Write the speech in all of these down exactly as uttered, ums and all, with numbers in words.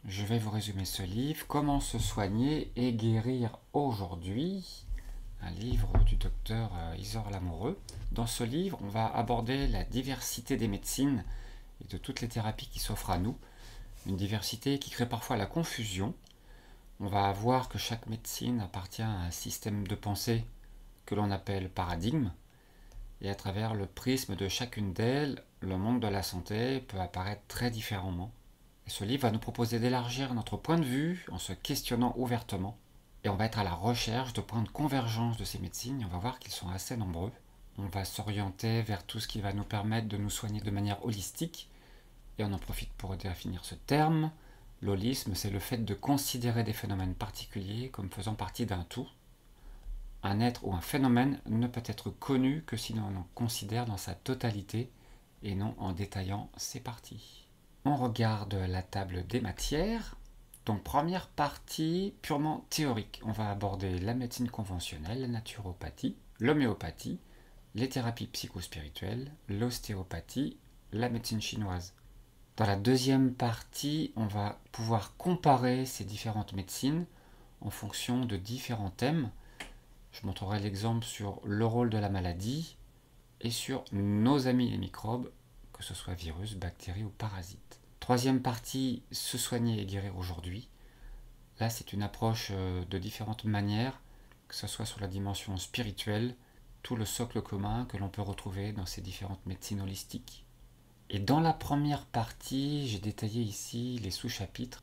Je vais vous résumer ce livre, Comment se soigner et guérir aujourd'hui, un livre du docteur Isor Lamoureux. Dans ce livre, on va aborder la diversité des médecines et de toutes les thérapies qui s'offrent à nous, une diversité qui crée parfois la confusion. On va voir que chaque médecine appartient à un système de pensée que l'on appelle paradigme, et à travers le prisme de chacune d'elles, le monde de la santé peut apparaître très différemment. Et ce livre va nous proposer d'élargir notre point de vue en se questionnant ouvertement. Et on va être à la recherche de points de convergence de ces médecines, et on va voir qu'ils sont assez nombreux. On va s'orienter vers tout ce qui va nous permettre de nous soigner de manière holistique, et on en profite pour définir ce terme. L'holisme, c'est le fait de considérer des phénomènes particuliers comme faisant partie d'un tout. Un être ou un phénomène ne peut être connu que si l'on en considère dans sa totalité et non en détaillant ses parties. On regarde la table des matières. Donc première partie purement théorique. On va aborder la médecine conventionnelle, la naturopathie, l'homéopathie, les thérapies psychospirituelles, l'ostéopathie, la médecine chinoise. Dans la deuxième partie, on va pouvoir comparer ces différentes médecines en fonction de différents thèmes. Je montrerai l'exemple sur le rôle de la maladie et sur nos amis les microbes, que ce soit virus, bactéries ou parasites. Troisième partie, se soigner et guérir aujourd'hui. Là, c'est une approche de différentes manières, que ce soit sur la dimension spirituelle, tout le socle commun que l'on peut retrouver dans ces différentes médecines holistiques. Et dans la première partie, j'ai détaillé ici les sous-chapitres.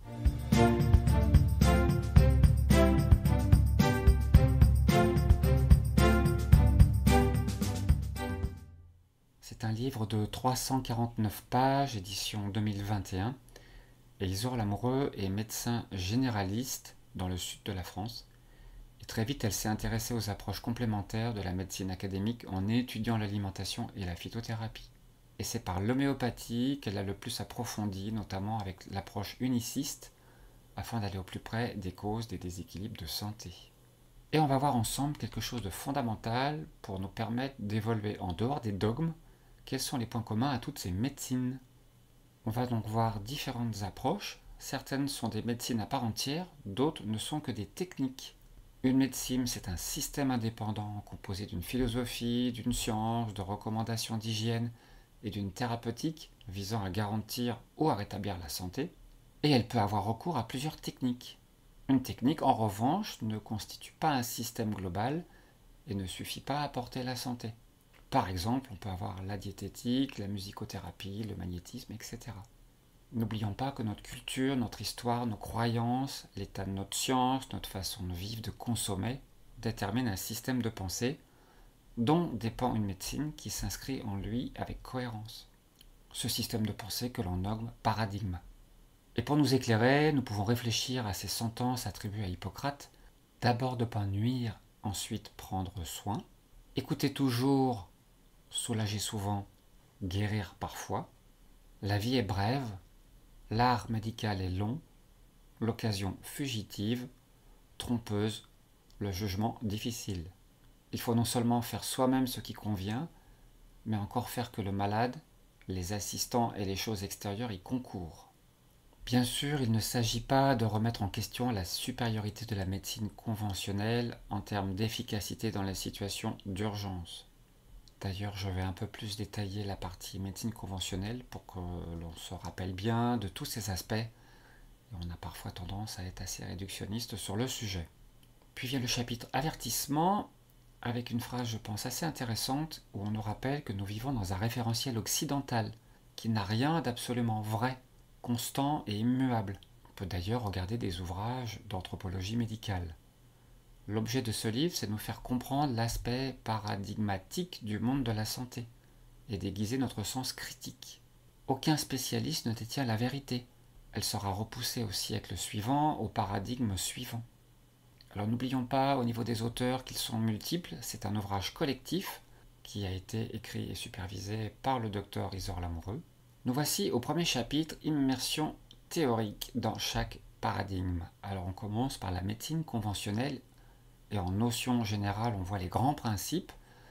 C'est un livre de trois cent quarante-neuf pages, édition deux mille vingt et un. Et Isor Lamoureux est médecin généraliste dans le sud de la France. Et très vite, elle s'est intéressée aux approches complémentaires de la médecine académique en étudiant l'alimentation et la phytothérapie. Et c'est par l'homéopathie qu'elle a le plus approfondi, notamment avec l'approche uniciste, afin d'aller au plus près des causes des déséquilibres de santé. Et on va voir ensemble quelque chose de fondamental pour nous permettre d'évoluer en dehors des dogmes. Quels sont les points communs à toutes ces médecines? On va donc voir différentes approches. Certaines sont des médecines à part entière, d'autres ne sont que des techniques. Une médecine, c'est un système indépendant composé d'une philosophie, d'une science, de recommandations d'hygiène et d'une thérapeutique visant à garantir ou à rétablir la santé. Et elle peut avoir recours à plusieurs techniques. Une technique, en revanche, ne constitue pas un système global et ne suffit pas à apporter la santé. Par exemple, on peut avoir la diététique, la musicothérapie, le magnétisme, et cetera. N'oublions pas que notre culture, notre histoire, nos croyances, l'état de notre science, notre façon de vivre, de consommer, déterminent un système de pensée dont dépend une médecine qui s'inscrit en lui avec cohérence. Ce système de pensée que l'on nomme paradigme. Et pour nous éclairer, nous pouvons réfléchir à ces sentences attribuées à Hippocrate. D'abord de ne pas nuire, ensuite prendre soin. Écoutez toujours, soulager souvent, guérir parfois. La vie est brève, l'art médical est long, l'occasion fugitive, trompeuse, le jugement difficile. Il faut non seulement faire soi-même ce qui convient, mais encore faire que le malade, les assistants et les choses extérieures y concourent. Bien sûr, il ne s'agit pas de remettre en question la supériorité de la médecine conventionnelle en termes d'efficacité dans les situations d'urgence. D'ailleurs, je vais un peu plus détailler la partie médecine conventionnelle pour que l'on se rappelle bien de tous ces aspects. Et on a parfois tendance à être assez réductionniste sur le sujet. Puis vient le chapitre avertissement, avec une phrase, je pense, assez intéressante, où on nous rappelle que nous vivons dans un référentiel occidental, qui n'a rien d'absolument vrai, constant et immuable. On peut d'ailleurs regarder des ouvrages d'anthropologie médicale. L'objet de ce livre, c'est de nous faire comprendre l'aspect paradigmatique du monde de la santé et d'aiguiser notre sens critique. Aucun spécialiste ne détient la vérité. Elle sera repoussée au siècle suivant, au paradigme suivant. Alors n'oublions pas, au niveau des auteurs, qu'ils sont multiples. C'est un ouvrage collectif qui a été écrit et supervisé par le docteur Isor Lamoureux. Nous voici au premier chapitre, immersion théorique dans chaque paradigme. Alors on commence par la médecine conventionnelle. Et en notion générale, on voit les grands principes.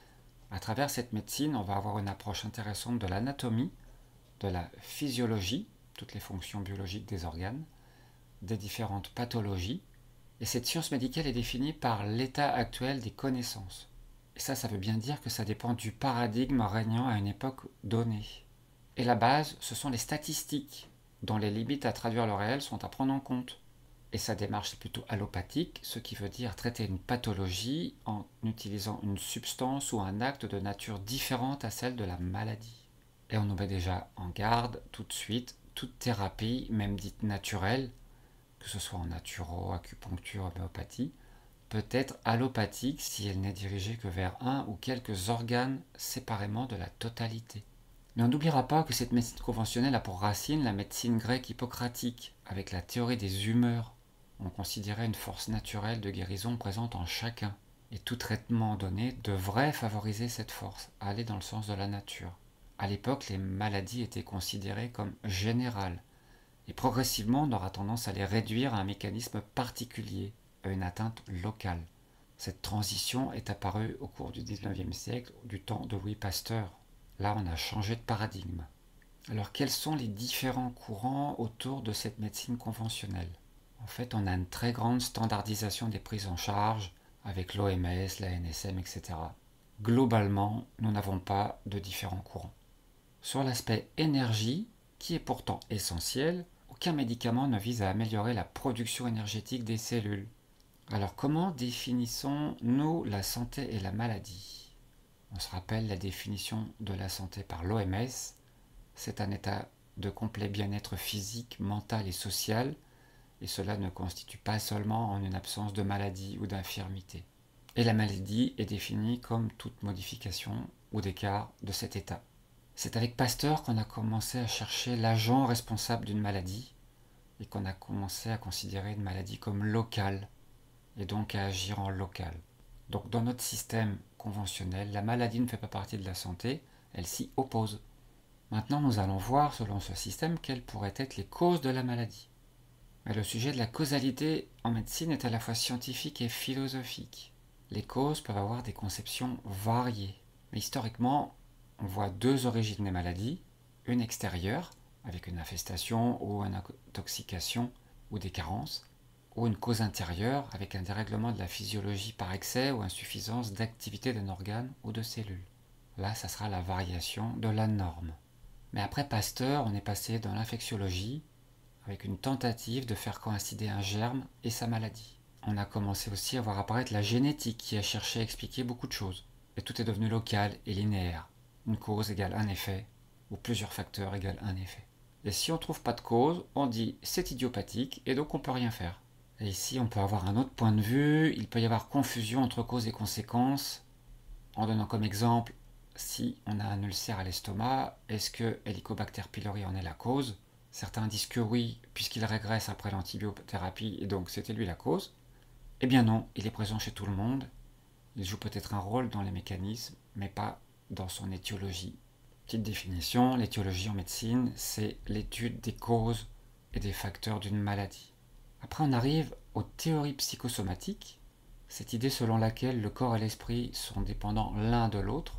À travers cette médecine, on va avoir une approche intéressante de l'anatomie, de la physiologie, toutes les fonctions biologiques des organes, des différentes pathologies. Et cette science médicale est définie par l'état actuel des connaissances. Et ça, ça veut bien dire que ça dépend du paradigme régnant à une époque donnée. Et la base, ce sont les statistiques, dont les limites à traduire le réel sont à prendre en compte. Et sa démarche est plutôt allopathique, ce qui veut dire traiter une pathologie en utilisant une substance ou un acte de nature différente à celle de la maladie. Et on nous met déjà en garde tout de suite, toute thérapie, même dite naturelle, que ce soit en naturo, acupuncture, homéopathie, peut être allopathique si elle n'est dirigée que vers un ou quelques organes séparément de la totalité. Mais on n'oubliera pas que cette médecine conventionnelle a pour racine la médecine grecque hippocratique, avec la théorie des humeurs. On considérait une force naturelle de guérison présente en chacun, et tout traitement donné devrait favoriser cette force, aller dans le sens de la nature. À l'époque, les maladies étaient considérées comme générales, et progressivement on aura tendance à les réduire à un mécanisme particulier, à une atteinte locale. Cette transition est apparue au cours du dix-neuvième siècle, du temps de Louis Pasteur. Là, on a changé de paradigme. Alors, quels sont les différents courants autour de cette médecine conventionnelle? En fait, on a une très grande standardisation des prises en charge avec l'O M S, la N S M, et cetera. Globalement, nous n'avons pas de différents courants. Sur l'aspect énergie, qui est pourtant essentiel, aucun médicament ne vise à améliorer la production énergétique des cellules. Alors, comment définissons-nous la santé et la maladie? On se rappelle la définition de la santé par l'O M S. C'est un état de complet bien-être physique, mental et social, et cela ne constitue pas seulement en une absence de maladie ou d'infirmité. Et la maladie est définie comme toute modification ou d'écart de cet état. C'est avec Pasteur qu'on a commencé à chercher l'agent responsable d'une maladie et qu'on a commencé à considérer une maladie comme locale et donc à agir en local. Donc dans notre système conventionnel, la maladie ne fait pas partie de la santé, elle s'y oppose. Maintenant, nous allons voir, selon ce système, quelles pourraient être les causes de la maladie. Mais le sujet de la causalité en médecine est à la fois scientifique et philosophique. Les causes peuvent avoir des conceptions variées. Mais historiquement, on voit deux origines des maladies, une extérieure, avec une infestation ou une intoxication ou des carences, ou une cause intérieure avec un dérèglement de la physiologie par excès ou insuffisance d'activité d'un organe ou de cellule. Là, ça sera la variation de la norme. Mais après Pasteur, on est passé dans l'infectiologie avec une tentative de faire coïncider un germe et sa maladie. On a commencé aussi à voir apparaître la génétique qui a cherché à expliquer beaucoup de choses. Et tout est devenu local et linéaire. Une cause égale un effet, ou plusieurs facteurs égale un effet. Et si on ne trouve pas de cause, on dit c'est idiopathique et donc on ne peut rien faire. Et ici, on peut avoir un autre point de vue, il peut y avoir confusion entre cause et conséquence. En donnant comme exemple, si on a un ulcère à l'estomac, est-ce que Helicobacter pylori en est la cause? Certains disent que oui, puisqu'il régresse après l'antibiothérapie, et donc c'était lui la cause. Eh bien non, il est présent chez tout le monde. Il joue peut-être un rôle dans les mécanismes, mais pas dans son étiologie. Petite définition, l'étiologie en médecine, c'est l'étude des causes et des facteurs d'une maladie. Après, on arrive aux théories psychosomatiques, cette idée selon laquelle le corps et l'esprit sont dépendants l'un de l'autre.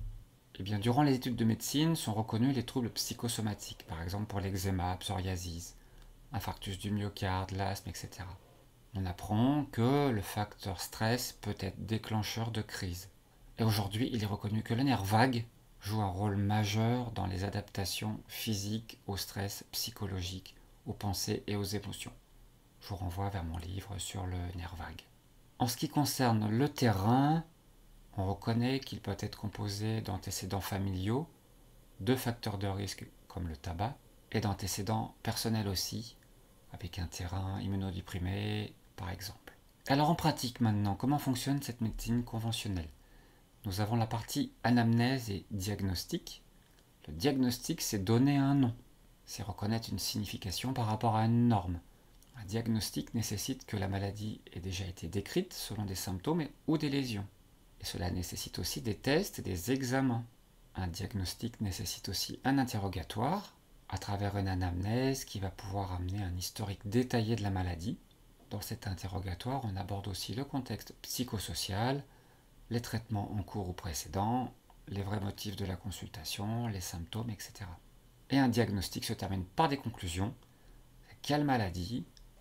Eh bien, durant les études de médecine sont reconnus les troubles psychosomatiques, par exemple pour l'eczéma, psoriasis, infarctus du myocarde, l'asthme, et cetera. On apprend que le facteur stress peut être déclencheur de crise. Et aujourd'hui, il est reconnu que le nerf vague joue un rôle majeur dans les adaptations physiques au stress psychologique, aux pensées et aux émotions. Je vous renvoie vers mon livre sur le nerf vague. En ce qui concerne le terrain, on reconnaît qu'il peut être composé d'antécédents familiaux, de facteurs de risque comme le tabac, et d'antécédents personnels aussi, avec un terrain immunodéprimé par exemple. Alors en pratique maintenant, comment fonctionne cette médecine conventionnelle? Nous avons la partie anamnèse et diagnostic. Le diagnostic, c'est donner un nom, c'est reconnaître une signification par rapport à une norme. Un diagnostic nécessite que la maladie ait déjà été décrite selon des symptômes ou des lésions. Et cela nécessite aussi des tests et des examens. Un diagnostic nécessite aussi un interrogatoire, à travers une anamnèse qui va pouvoir amener un historique détaillé de la maladie. Dans cet interrogatoire, on aborde aussi le contexte psychosocial, les traitements en cours ou précédents, les vrais motifs de la consultation, les symptômes, et cetera. Et un diagnostic se termine par des conclusions. Quelle maladie?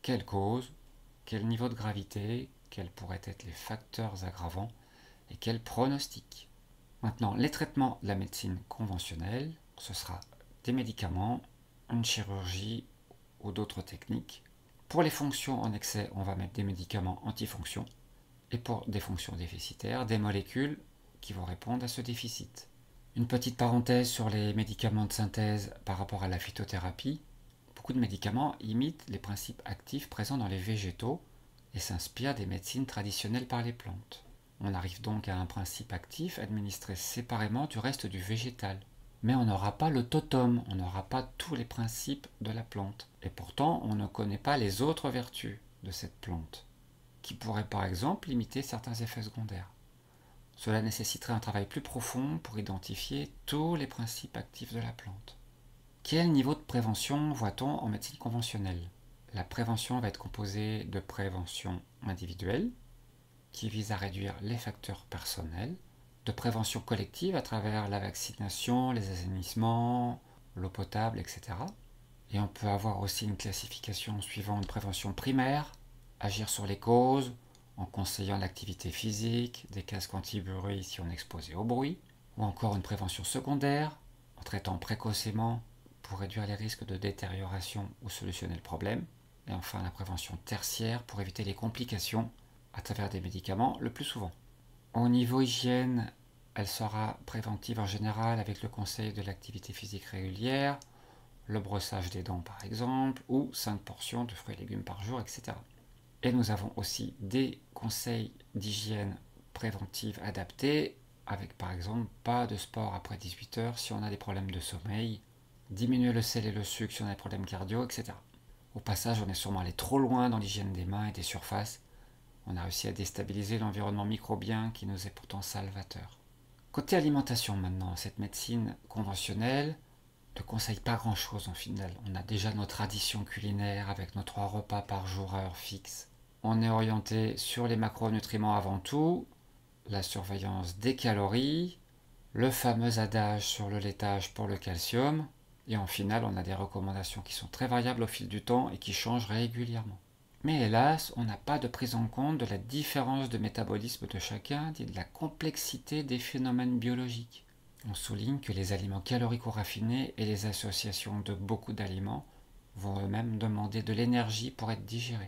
quelle cause, quel niveau de gravité, quels pourraient être les facteurs aggravants et quel pronostic. Maintenant, les traitements de la médecine conventionnelle, ce sera des médicaments, une chirurgie ou d'autres techniques. Pour les fonctions en excès, on va mettre des médicaments antifonctions. Et pour des fonctions déficitaires, des molécules qui vont répondre à ce déficit. Une petite parenthèse sur les médicaments de synthèse par rapport à la phytothérapie. Beaucoup de médicaments imitent les principes actifs présents dans les végétaux et s'inspirent des médecines traditionnelles par les plantes. On arrive donc à un principe actif administré séparément du reste du végétal. Mais on n'aura pas le totem, on n'aura pas tous les principes de la plante. Et pourtant, on ne connaît pas les autres vertus de cette plante, qui pourraient par exemple limiter certains effets secondaires. Cela nécessiterait un travail plus profond pour identifier tous les principes actifs de la plante. Quel niveau de prévention voit-on en médecine conventionnelle? La prévention va être composée de prévention individuelle, qui vise à réduire les facteurs personnels, de prévention collective à travers la vaccination, les assainissements, l'eau potable, et cetera. Et on peut avoir aussi une classification suivant une prévention primaire, agir sur les causes, en conseillant l'activité physique, des casques anti-bruit si on est exposé au bruit, ou encore une prévention secondaire, en traitant précocement pour réduire les risques de détérioration ou solutionner le problème, et enfin la prévention tertiaire pour éviter les complications à travers des médicaments le plus souvent. Au niveau hygiène, elle sera préventive en général avec le conseil de l'activité physique régulière, le brossage des dents par exemple, ou cinq portions de fruits et légumes par jour, et cetera. Et nous avons aussi des conseils d'hygiène préventive adaptés, avec par exemple pas de sport après dix-huit heures si on a des problèmes de sommeil, diminuer le sel et le sucre si on a des problèmes cardio, et cetera. Au passage, on est sûrement allé trop loin dans l'hygiène des mains et des surfaces. On a réussi à déstabiliser l'environnement microbien qui nous est pourtant salvateur. Côté alimentation maintenant, cette médecine conventionnelle ne conseille pas grand-chose en final. On a déjà nos traditions culinaires avec nos trois repas par jour à heure fixe. On est orienté sur les macronutriments avant tout, la surveillance des calories, le fameux adage sur le laitage pour le calcium, et en final on a des recommandations qui sont très variables au fil du temps et qui changent régulièrement. Mais hélas, on n'a pas de prise en compte de la différence de métabolisme de chacun et de la complexité des phénomènes biologiques. On souligne que les aliments caloriques ou raffinés et les associations de beaucoup d'aliments vont eux-mêmes demander de l'énergie pour être digérés,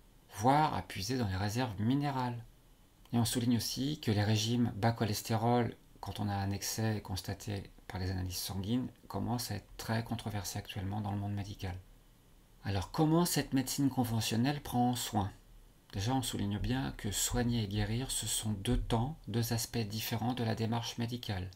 voire à puiser dans les réserves minérales. Et on souligne aussi que les régimes bas cholestérol, quand on a un excès constaté par les analyses sanguines, commencent à être très controversés actuellement dans le monde médical. Alors comment cette médecine conventionnelle prend soin? Déjà, on souligne bien que soigner et guérir, ce sont deux temps, deux aspects différents de la démarche médicale.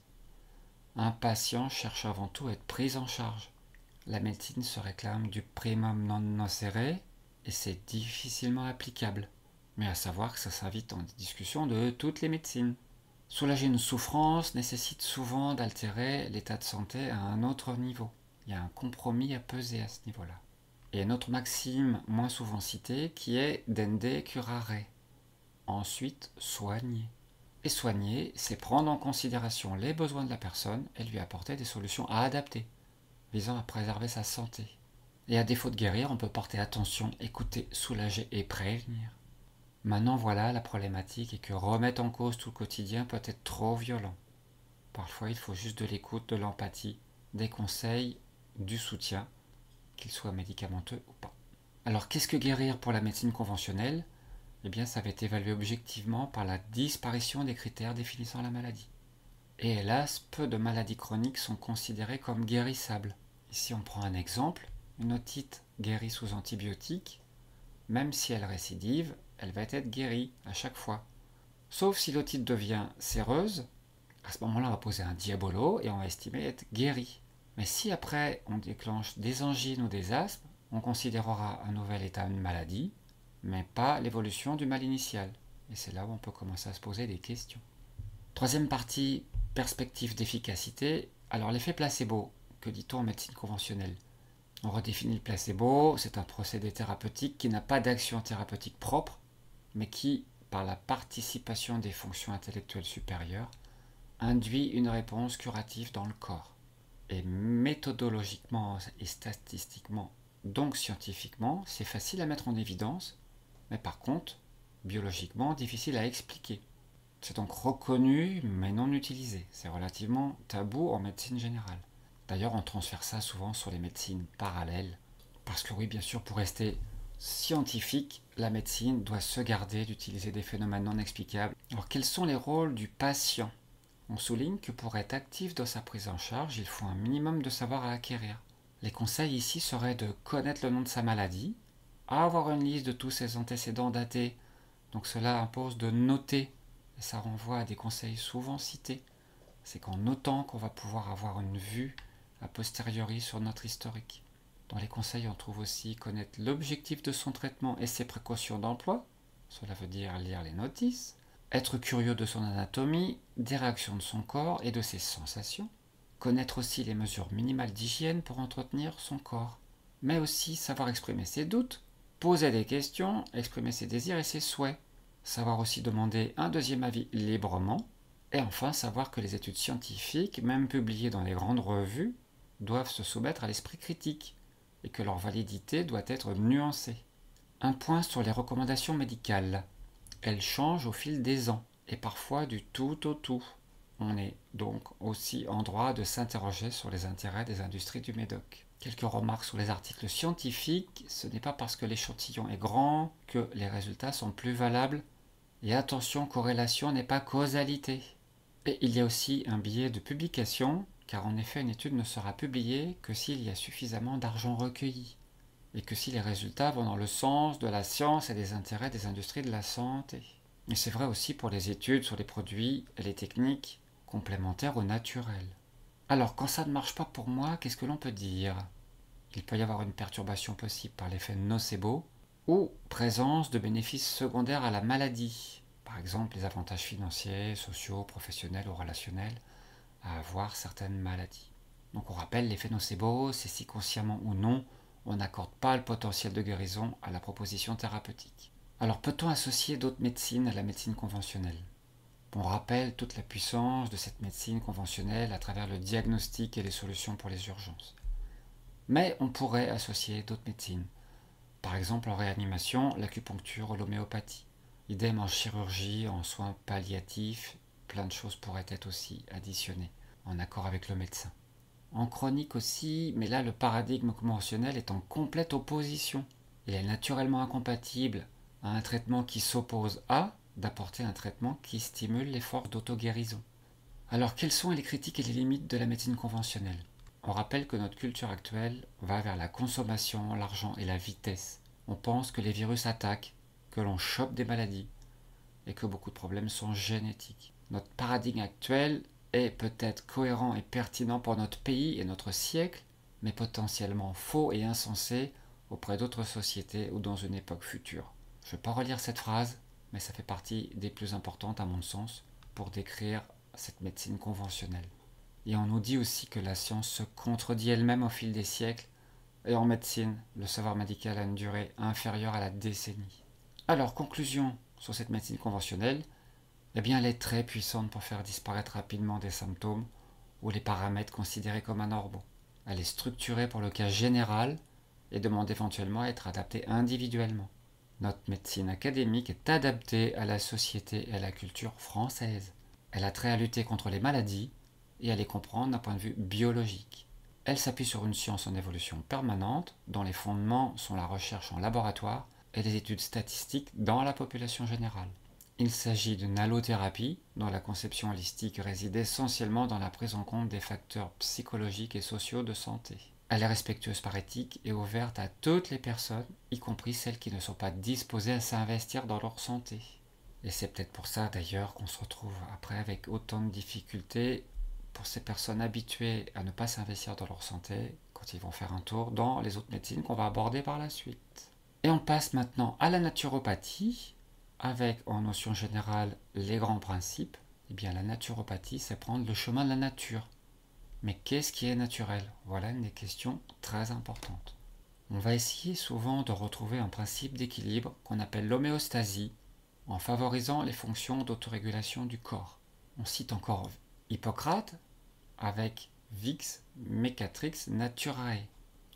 Un patient cherche avant tout à être pris en charge. La médecine se réclame du primum non nocere et c'est difficilement applicable. Mais à savoir que ça s'invite en discussion de toutes les médecines. Soulager une souffrance nécessite souvent d'altérer l'état de santé à un autre niveau. Il y a un compromis à peser à ce niveau-là. Et une autre maxime moins souvent citée qui est dende curare. Ensuite, soigner. Et soigner, c'est prendre en considération les besoins de la personne et lui apporter des solutions à adapter, visant à préserver sa santé. Et à défaut de guérir, on peut porter attention, écouter, soulager et prévenir. Maintenant voilà, la problématique est que remettre en cause tout le quotidien peut être trop violent. Parfois, il faut juste de l'écoute, de l'empathie, des conseils, du soutien, qu'il soit médicamenteux ou pas. Alors, qu'est-ce que guérir pour la médecine conventionnelle? Eh bien, ça va être évalué objectivement par la disparition des critères définissant la maladie. Et hélas, peu de maladies chroniques sont considérées comme guérissables. Ici, on prend un exemple. Une otite guérie sous antibiotiques, même si elle récidive, elle va être guérie à chaque fois. Sauf si l'otite devient séreuse, à ce moment-là, on va poser un diabolo et on va estimer être guéri. Mais si après on déclenche des angines ou des asthmes, on considérera un nouvel état de maladie, mais pas l'évolution du mal initial. Et c'est là où on peut commencer à se poser des questions. Troisième partie, perspective d'efficacité. Alors l'effet placebo, que dit-on en médecine conventionnelle? On redéfinit le placebo, c'est un procédé thérapeutique qui n'a pas d'action thérapeutique propre, mais qui, par la participation des fonctions intellectuelles supérieures, induit une réponse curative dans le corps. Et méthodologiquement et statistiquement, Donc scientifiquement, c'est facile à mettre en évidence, mais par contre, biologiquement, difficile à expliquer. C'est donc reconnu, mais non utilisé. C'est relativement tabou en médecine générale. D'ailleurs, on transfère ça souvent sur les médecines parallèles. Parce que oui, bien sûr, pour rester scientifique, la médecine doit se garder d'utiliser des phénomènes non explicables. Alors, quels sont les rôles du patient? On souligne que pour être actif dans sa prise en charge, il faut un minimum de savoir à acquérir. Les conseils ici seraient de connaître le nom de sa maladie, avoir une liste de tous ses antécédents datés, donc cela impose de noter, et ça renvoie à des conseils souvent cités. C'est qu'en notant qu'on va pouvoir avoir une vue a posteriori sur notre historique. Dans les conseils, on trouve aussi connaître l'objectif de son traitement et ses précautions d'emploi, cela veut dire lire les notices, être curieux de son anatomie, des réactions de son corps et de ses sensations, connaître aussi les mesures minimales d'hygiène pour entretenir son corps, mais aussi savoir exprimer ses doutes, poser des questions, exprimer ses désirs et ses souhaits, savoir aussi demander un deuxième avis librement, et enfin savoir que les études scientifiques, même publiées dans les grandes revues, doivent se soumettre à l'esprit critique, et que leur validité doit être nuancée. Un point sur les recommandations médicales. Elles changent au fil des ans, et parfois du tout au tout. On est donc aussi en droit de s'interroger sur les intérêts des industries du médoc. Quelques remarques sur les articles scientifiques. Ce n'est pas parce que l'échantillon est grand que les résultats sont plus valables. Et attention, corrélation n'est pas causalité. Et il y a aussi un biais de publication, car en effet une étude ne sera publiée que s'il y a suffisamment d'argent recueilli, et que si les résultats vont dans le sens de la science et des intérêts des industries de la santé. Et c'est vrai aussi pour les études sur les produits et les techniques complémentaires au naturel. Alors quand ça ne marche pas pour moi, qu'est-ce que l'on peut dire? Il peut y avoir une perturbation possible par l'effet nocebo, ou présence de bénéfices secondaires à la maladie, par exemple les avantages financiers, sociaux, professionnels ou relationnels à avoir certaines maladies. Donc on rappelle l'effet nocebo, c'est si consciemment ou non on n'accorde pas le potentiel de guérison à la proposition thérapeutique. Alors peut-on associer d'autres médecines à la médecine conventionnelle? On rappelle toute la puissance de cette médecine conventionnelle à travers le diagnostic et les solutions pour les urgences. Mais on pourrait associer d'autres médecines. Par exemple en réanimation, l'acupuncture ou l'homéopathie. Idem en chirurgie, en soins palliatifs, plein de choses pourraient être aussi additionnées, en accord avec le médecin. En chronique aussi, mais là le paradigme conventionnel est en complète opposition. Il est naturellement incompatible à un traitement qui s'oppose à d'apporter un traitement qui stimule les forces d'auto-guérison. Alors quelles sont les critiques et les limites de la médecine conventionnelle? On rappelle que notre culture actuelle va vers la consommation, l'argent et la vitesse. On pense que les virus attaquent, que l'on chope des maladies et que beaucoup de problèmes sont génétiques. Notre paradigme actuel est peut-être cohérent et pertinent pour notre pays et notre siècle, mais potentiellement faux et insensé auprès d'autres sociétés ou dans une époque future. Je ne vais pas relire cette phrase, mais ça fait partie des plus importantes à mon sens pour décrire cette médecine conventionnelle. Et on nous dit aussi que la science se contredit elle-même au fil des siècles, et en médecine, le savoir médical a une durée inférieure à la décennie. Alors, conclusion sur cette médecine conventionnelle, eh bien elle est très puissante pour faire disparaître rapidement des symptômes ou les paramètres considérés comme anormaux. Elle est structurée pour le cas général et demande éventuellement à être adaptée individuellement. Notre médecine académique est adaptée à la société et à la culture française. Elle a trait à lutter contre les maladies et à les comprendre d'un point de vue biologique. Elle s'appuie sur une science en évolution permanente, dont les fondements sont la recherche en laboratoire et les études statistiques dans la population générale. Il s'agit d'une allothérapie, dont la conception holistique réside essentiellement dans la prise en compte des facteurs psychologiques et sociaux de santé. Elle est respectueuse par éthique et ouverte à toutes les personnes, y compris celles qui ne sont pas disposées à s'investir dans leur santé. Et c'est peut-être pour ça d'ailleurs qu'on se retrouve après avec autant de difficultés pour ces personnes habituées à ne pas s'investir dans leur santé quand ils vont faire un tour dans les autres médecines qu'on va aborder par la suite. Et on passe maintenant à la naturopathie, avec en notion générale les grands principes. Eh bien la naturopathie, c'est prendre le chemin de la nature. Mais qu'est-ce qui est naturel? Voilà une des questions très importantes. On va essayer souvent de retrouver un principe d'équilibre qu'on appelle l'homéostasie, en favorisant les fonctions d'autorégulation du corps. On cite encore Hippocrate avec Vix Mecatrix Naturae.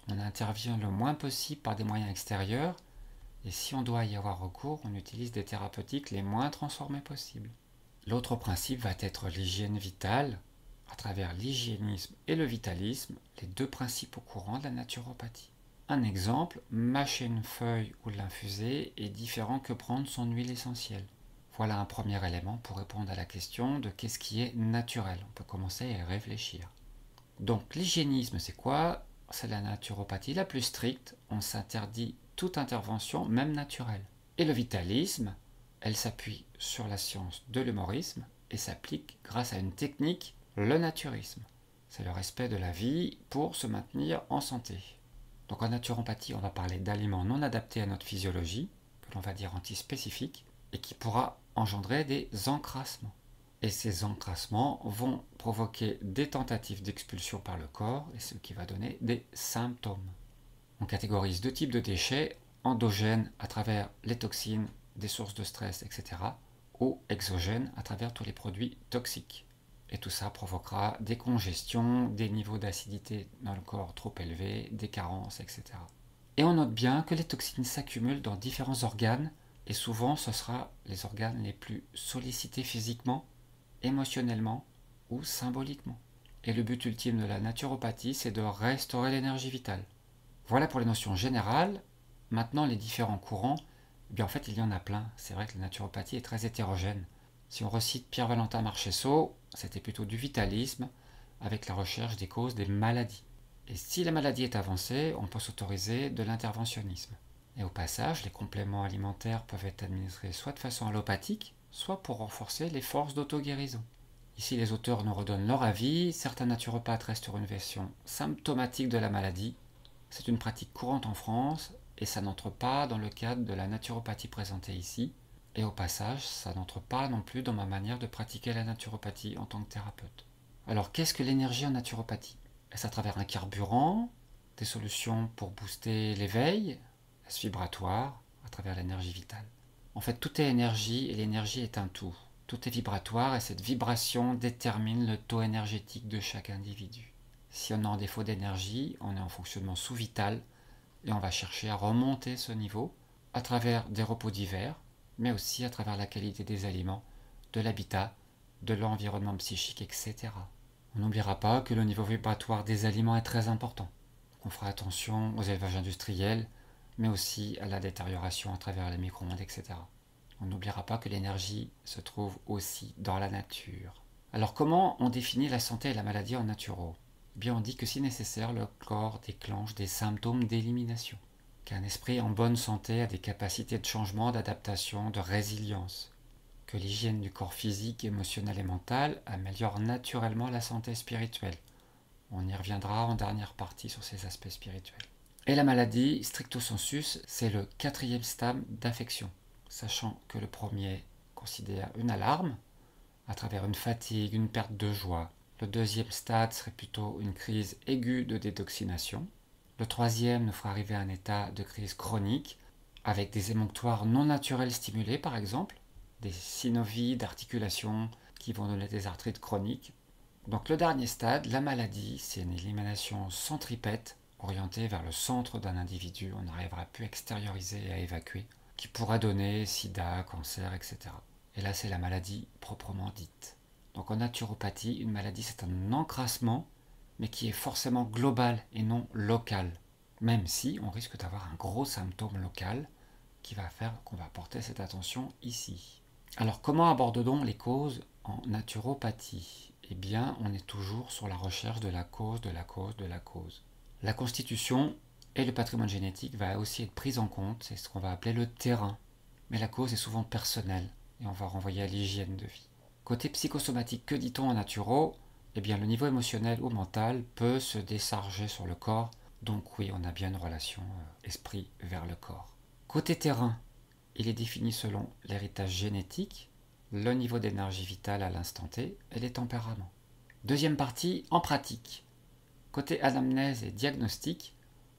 On intervient le moins possible par des moyens extérieurs, et si on doit y avoir recours, on utilise des thérapeutiques les moins transformées possibles. L'autre principe va être l'hygiène vitale, à travers l'hygiénisme et le vitalisme, les deux principaux courants de la naturopathie. Un exemple, mâcher une feuille ou l'infuser est différent que prendre son huile essentielle. Voilà un premier élément pour répondre à la question de qu'est-ce qui est naturel. On peut commencer à y réfléchir. Donc l'hygiénisme, c'est quoi? C'est la naturopathie la plus stricte. On s'interdit toute intervention, même naturelle. Et le vitalisme, elle s'appuie sur la science de l'humorisme et s'applique grâce à une technique, le naturisme. C'est le respect de la vie pour se maintenir en santé. Donc en naturopathie, on va parler d'aliments non adaptés à notre physiologie, que l'on va dire antispécifiques, et qui pourra engendrer des encrassements. Et ces encrassements vont provoquer des tentatives d'expulsion par le corps, et ce qui va donner des symptômes. On catégorise deux types de déchets, endogènes à travers les toxines, des sources de stress, et cetera, ou exogènes à travers tous les produits toxiques. Et tout ça provoquera des congestions, des niveaux d'acidité dans le corps trop élevés, des carences, et cetera. Et on note bien que les toxines s'accumulent dans différents organes, et souvent ce sera les organes les plus sollicités physiquement, émotionnellement ou symboliquement. Et le but ultime de la naturopathie, c'est de restaurer l'énergie vitale. Voilà pour les notions générales. Maintenant, les différents courants, eh bien en fait, il y en a plein. C'est vrai que la naturopathie est très hétérogène. Si on recite Pierre-Valentin Marchessault, c'était plutôt du vitalisme, avec la recherche des causes des maladies. Et si la maladie est avancée, on peut s'autoriser de l'interventionnisme. Et au passage, les compléments alimentaires peuvent être administrés soit de façon allopathique, soit pour renforcer les forces d'auto-guérison. Ici, les auteurs nous redonnent leur avis. Certains naturopathes restent sur une version symptomatique de la maladie. C'est une pratique courante en France et ça n'entre pas dans le cadre de la naturopathie présentée ici. Et au passage, ça n'entre pas non plus dans ma manière de pratiquer la naturopathie en tant que thérapeute. Alors, qu'est-ce que l'énergie en naturopathie? Est-ce à travers un carburant, des solutions pour booster l'éveil? Est-ce vibratoire, à travers l'énergie vitale? En fait, tout est énergie et l'énergie est un tout. Tout est vibratoire et cette vibration détermine le taux énergétique de chaque individu. Si on est en défaut d'énergie, on est en fonctionnement sous-vital et on va chercher à remonter ce niveau à travers des repos divers, mais aussi à travers la qualité des aliments, de l'habitat, de l'environnement psychique, et cetera. On n'oubliera pas que le niveau vibratoire des aliments est très important. On fera attention aux élevages industriels, mais aussi à la détérioration à travers les micro-ondes, et cetera. On n'oubliera pas que l'énergie se trouve aussi dans la nature. Alors comment on définit la santé et la maladie en naturo? Eh bien on dit que si nécessaire, le corps déclenche des symptômes d'élimination. Qu'un esprit en bonne santé a des capacités de changement, d'adaptation, de résilience. Que l'hygiène du corps physique, émotionnel et mental améliore naturellement la santé spirituelle. On y reviendra en dernière partie sur ces aspects spirituels. Et la maladie, stricto sensus, c'est le quatrième stade d'affection, sachant que le premier considère une alarme, à travers une fatigue, une perte de joie. Le deuxième stade serait plutôt une crise aiguë de détoxination. Le troisième nous fera arriver à un état de crise chronique, avec des émonctoires non naturels stimulés par exemple, des synovies d'articulation qui vont donner des arthrites chroniques. Donc le dernier stade, la maladie, c'est une élimination centripète, orientée vers le centre d'un individu, on n'arrivera plus à extérioriser et à évacuer, qui pourra donner sida, cancer, et cetera. Et là c'est la maladie proprement dite. Donc en naturopathie, une maladie c'est un encrassement, mais qui est forcément global et non local, même si on risque d'avoir un gros symptôme local qui va faire qu'on va porter cette attention ici. Alors comment aborde-t-on les causes en naturopathie? Eh bien, on est toujours sur la recherche de la cause, de la cause, de la cause. La constitution et le patrimoine génétique va aussi être pris en compte, c'est ce qu'on va appeler le terrain. Mais la cause est souvent personnelle et on va renvoyer à l'hygiène de vie. Côté psychosomatique, que dit-on en naturo? Eh bien, le niveau émotionnel ou mental peut se décharger sur le corps, donc oui, on a bien une relation euh, esprit vers le corps. Côté terrain, il est défini selon l'héritage génétique, le niveau d'énergie vitale à l'instant T et les tempéraments. Deuxième partie, en pratique. Côté anamnèse et diagnostic,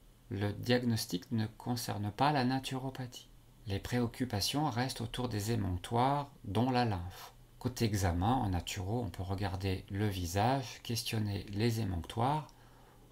le diagnostic ne concerne pas la naturopathie. Les préoccupations restent autour des émonctoires, dont la lymphe. Côté examen, en naturo, on peut regarder le visage, questionner les émonctoires,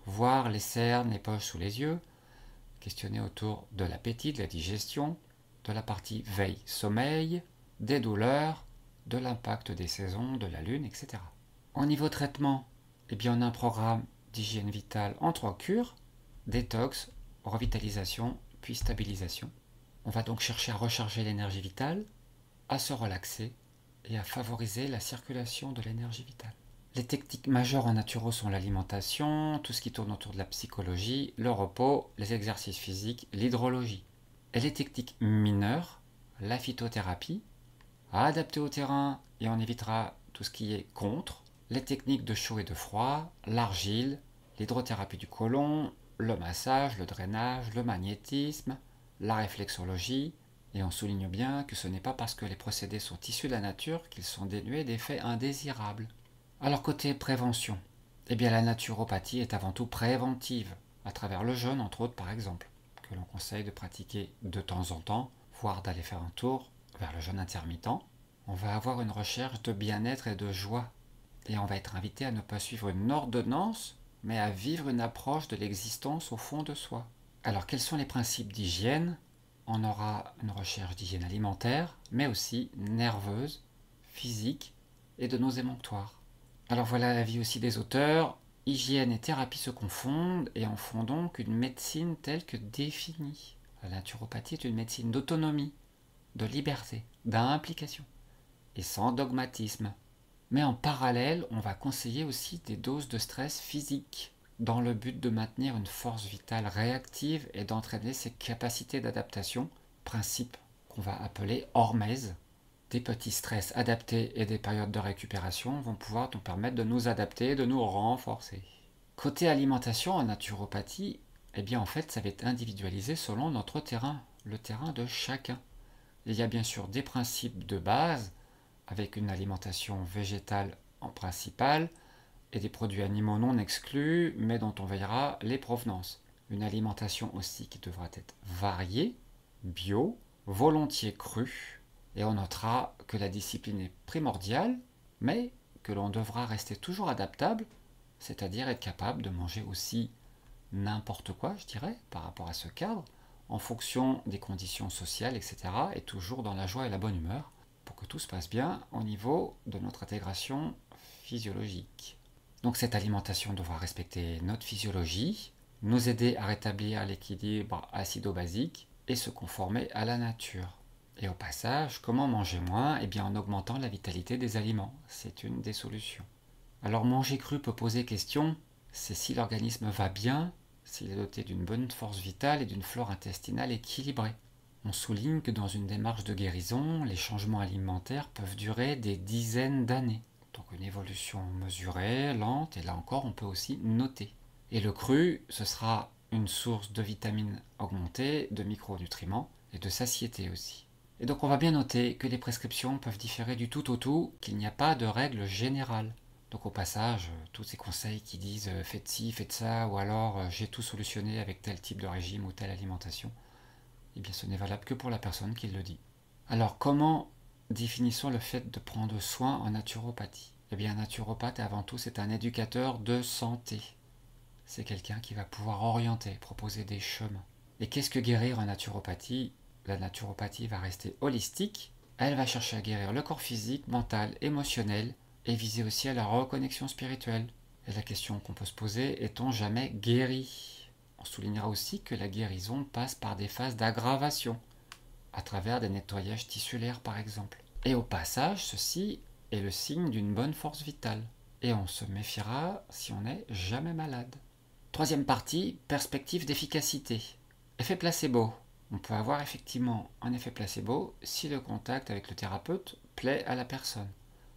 voir les cernes, les poches sous les yeux, questionner autour de l'appétit, de la digestion, de la partie veille-sommeil, des douleurs, de l'impact des saisons, de la lune, et cetera. Au niveau traitement, eh bien, on a un programme d'hygiène vitale en trois cures, détox, revitalisation, puis stabilisation. On va donc chercher à recharger l'énergie vitale, à se relaxer et à favoriser la circulation de l'énergie vitale. Les techniques majeures en naturo sont l'alimentation, tout ce qui tourne autour de la psychologie, le repos, les exercices physiques, l'hydrologie. Et les techniques mineures, la phytothérapie, à adapter au terrain et on évitera tout ce qui est contre, les techniques de chaud et de froid, l'argile, l'hydrothérapie du côlon, le massage, le drainage, le magnétisme, la réflexologie, et on souligne bien que ce n'est pas parce que les procédés sont issus de la nature qu'ils sont dénués d'effets indésirables. Alors côté prévention, eh bien la naturopathie est avant tout préventive, à travers le jeûne entre autres par exemple, que l'on conseille de pratiquer de temps en temps, voire d'aller faire un tour vers le jeûne intermittent. On va avoir une recherche de bien-être et de joie, et on va être invité à ne pas suivre une ordonnance, mais à vivre une approche de l'existence au fond de soi. Alors quels sont les principes d'hygiène? On aura une recherche d'hygiène alimentaire, mais aussi nerveuse, physique et de nos émonctoires. Alors voilà l'avis aussi des auteurs. Hygiène et thérapie se confondent et en font donc une médecine telle que définie. La naturopathie est une médecine d'autonomie, de liberté, d'implication et sans dogmatisme. Mais en parallèle, on va conseiller aussi des doses de stress physique dans le but de maintenir une force vitale réactive et d'entraîner ses capacités d'adaptation, principe qu'on va appeler hormèse. Des petits stress adaptés et des périodes de récupération vont pouvoir nous permettre de nous adapter, de nous renforcer. Côté alimentation en naturopathie, eh bien en fait ça va être individualisé selon notre terrain, le terrain de chacun. Il y a bien sûr des principes de base, avec une alimentation végétale en principal, et des produits animaux non exclus, mais dont on veillera les provenances. Une alimentation aussi qui devra être variée, bio, volontiers crue, et on notera que la discipline est primordiale, mais que l'on devra rester toujours adaptable, c'est-à-dire être capable de manger aussi n'importe quoi, je dirais, par rapport à ce cadre, en fonction des conditions sociales, et cetera, et toujours dans la joie et la bonne humeur, pour que tout se passe bien au niveau de notre intégration physiologique. Donc cette alimentation devra respecter notre physiologie, nous aider à rétablir l'équilibre acido-basique et se conformer à la nature. Et au passage, comment manger moins? Eh bien en augmentant la vitalité des aliments, c'est une des solutions. Alors manger cru peut poser question, c'est si l'organisme va bien, s'il est doté d'une bonne force vitale et d'une flore intestinale équilibrée. On souligne que dans une démarche de guérison, les changements alimentaires peuvent durer des dizaines d'années. Donc une évolution mesurée, lente, et là encore on peut aussi noter. Et le cru, ce sera une source de vitamines augmentées, de micronutriments et de satiété aussi. Et donc on va bien noter que les prescriptions peuvent différer du tout au tout, qu'il n'y a pas de règle générale. Donc au passage, tous ces conseils qui disent « faites ci, faites ça » ou alors « j'ai tout solutionné avec tel type de régime ou telle alimentation », eh bien ce n'est valable que pour la personne qui le dit. Alors comment définissons le fait de prendre soin en naturopathie? Eh bien un naturopathe avant tout c'est un éducateur de santé. C'est quelqu'un qui va pouvoir orienter, proposer des chemins. Et qu'est-ce que guérir en naturopathie? La naturopathie va rester holistique, elle va chercher à guérir le corps physique, mental, émotionnel, et viser aussi à la reconnexion spirituelle. Et la question qu'on peut se poser, est-on jamais guéri? On soulignera aussi que la guérison passe par des phases d'aggravation, à travers des nettoyages tissulaires par exemple. Et au passage, ceci est le signe d'une bonne force vitale. Et on se méfiera si on n'est jamais malade. Troisième partie, perspective d'efficacité. Effet placebo. On peut avoir effectivement un effet placebo si le contact avec le thérapeute plaît à la personne.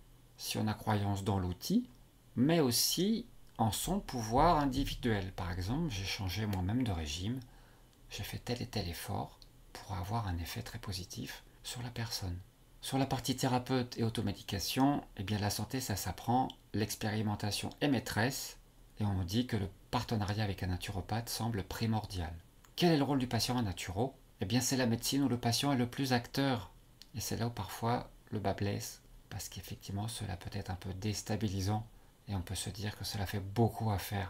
Si on a croyance dans l'outil, mais aussi en son pouvoir individuel. Par exemple, j'ai changé moi-même de régime, j'ai fait tel et tel effort pour avoir un effet très positif sur la personne. Sur la partie thérapeute et automédication, eh bien la santé ça s'apprend, l'expérimentation est maîtresse, et on nous dit que le partenariat avec un naturopathe semble primordial. Quel est le rôle du patient en naturo? Eh bien c'est la médecine où le patient est le plus acteur, et c'est là où parfois le bas blesse, parce qu'effectivement cela peut être un peu déstabilisant, et on peut se dire que cela fait beaucoup à faire.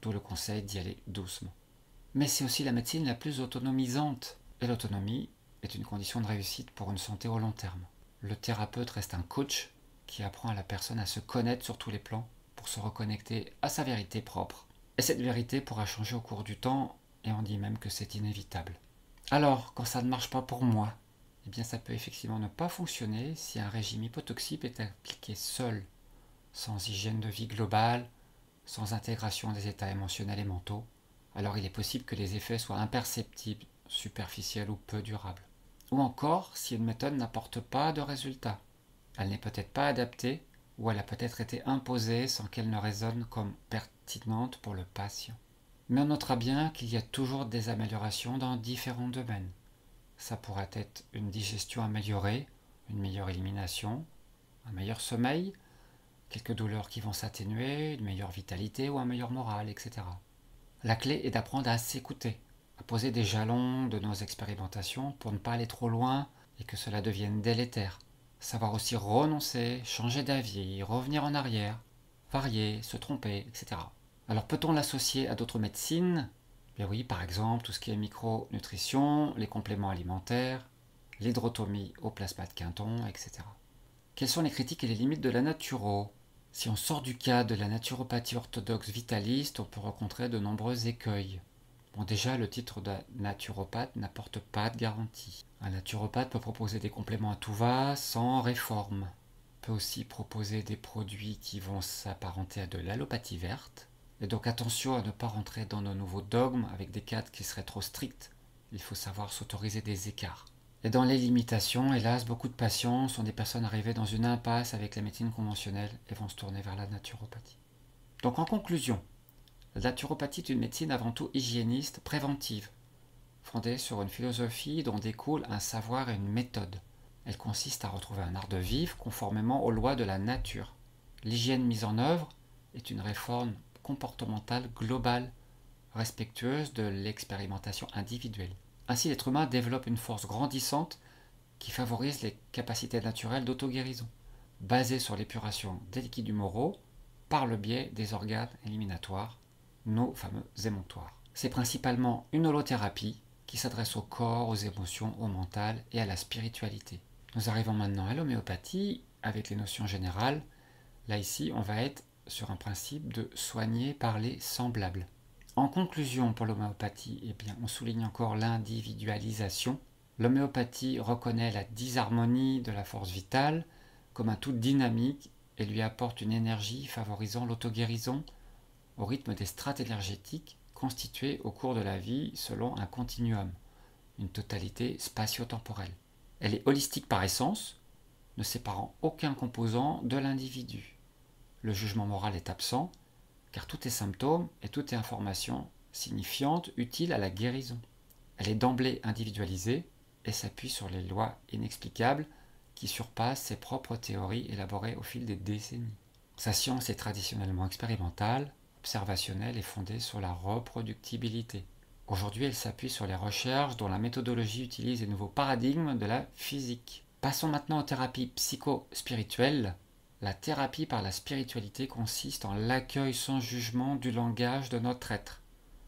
d'où le conseil d'y aller doucement. Mais c'est aussi la médecine la plus autonomisante, et l'autonomie est une condition de réussite pour une santé au long terme. Le thérapeute reste un coach qui apprend à la personne à se connaître sur tous les plans pour se reconnecter à sa vérité propre. Et cette vérité pourra changer au cours du temps, et on dit même que c'est inévitable. Alors, quand ça ne marche pas pour moi, eh bien ça peut effectivement ne pas fonctionner si un régime hypotoxique est appliqué seul, sans hygiène de vie globale, sans intégration des états émotionnels et mentaux. Alors il est possible que les effets soient imperceptibles, superficiels ou peu durables. Ou encore si une méthode n'apporte pas de résultat. Elle n'est peut-être pas adaptée, ou elle a peut-être été imposée sans qu'elle ne résonne comme pertinente pour le patient. Mais on notera bien qu'il y a toujours des améliorations dans différents domaines. Ça pourrait être une digestion améliorée, une meilleure élimination, un meilleur sommeil, quelques douleurs qui vont s'atténuer, une meilleure vitalité ou un meilleur moral, et cetera. La clé est d'apprendre à s'écouter, à poser des jalons de nos expérimentations pour ne pas aller trop loin et que cela devienne délétère. Savoir aussi renoncer, changer d'avis, revenir en arrière, varier, se tromper, et cetera. Alors peut-on l'associer à d'autres médecines ? Bien oui, par exemple, tout ce qui est micronutrition, les compléments alimentaires, l'hydrotomie au plasma de Quinton, et cetera. Quelles sont les critiques et les limites de la naturo ? Si on sort du cadre de la naturopathie orthodoxe vitaliste, on peut rencontrer de nombreux écueils. Bon, déjà, le titre de naturopathe n'apporte pas de garantie. Un naturopathe peut proposer des compléments à tout va, sans réforme. Il peut aussi proposer des produits qui vont s'apparenter à de l'allopathie verte. Et donc attention à ne pas rentrer dans nos nouveaux dogmes avec des cadres qui seraient trop stricts. Il faut savoir s'autoriser des écarts. Et dans les limitations, hélas, beaucoup de patients sont des personnes arrivées dans une impasse avec la médecine conventionnelle et vont se tourner vers la naturopathie. Donc en conclusion, la naturopathie est une médecine avant tout hygiéniste, préventive, fondée sur une philosophie dont découle un savoir et une méthode. Elle consiste à retrouver un art de vivre conformément aux lois de la nature. L'hygiène mise en œuvre est une réforme comportementale globale, respectueuse de l'expérimentation individuelle. Ainsi, l'être humain développe une force grandissante qui favorise les capacités naturelles d'auto-guérison, basée sur l'épuration des liquides humoraux par le biais des organes éliminatoires, nos fameux émonctoires. C'est principalement une holothérapie qui s'adresse au corps, aux émotions, au mental et à la spiritualité. Nous arrivons maintenant à l'homéopathie avec les notions générales. Là, ici, on va être sur un principe de soigner par les semblables. En conclusion pour l'homéopathie, eh bien, on souligne encore l'individualisation. L'homéopathie reconnaît la disharmonie de la force vitale comme un tout dynamique et lui apporte une énergie favorisant l'auto-guérison au rythme des strates énergétiques constituées au cours de la vie selon un continuum, une totalité spatio-temporelle. Elle est holistique par essence, ne séparant aucun composant de l'individu. Le jugement moral est absent, car tout est symptôme et tout est information signifiante utile à la guérison. Elle est d'emblée individualisée et s'appuie sur les lois inexplicables qui surpassent ses propres théories élaborées au fil des décennies. Sa science est traditionnellement expérimentale, observationnelle et fondée sur la reproductibilité. Aujourd'hui, elle s'appuie sur les recherches dont la méthodologie utilise les nouveaux paradigmes de la physique. Passons maintenant aux thérapies psycho-spirituelles. La thérapie par la spiritualité consiste en l'accueil sans jugement du langage de notre être.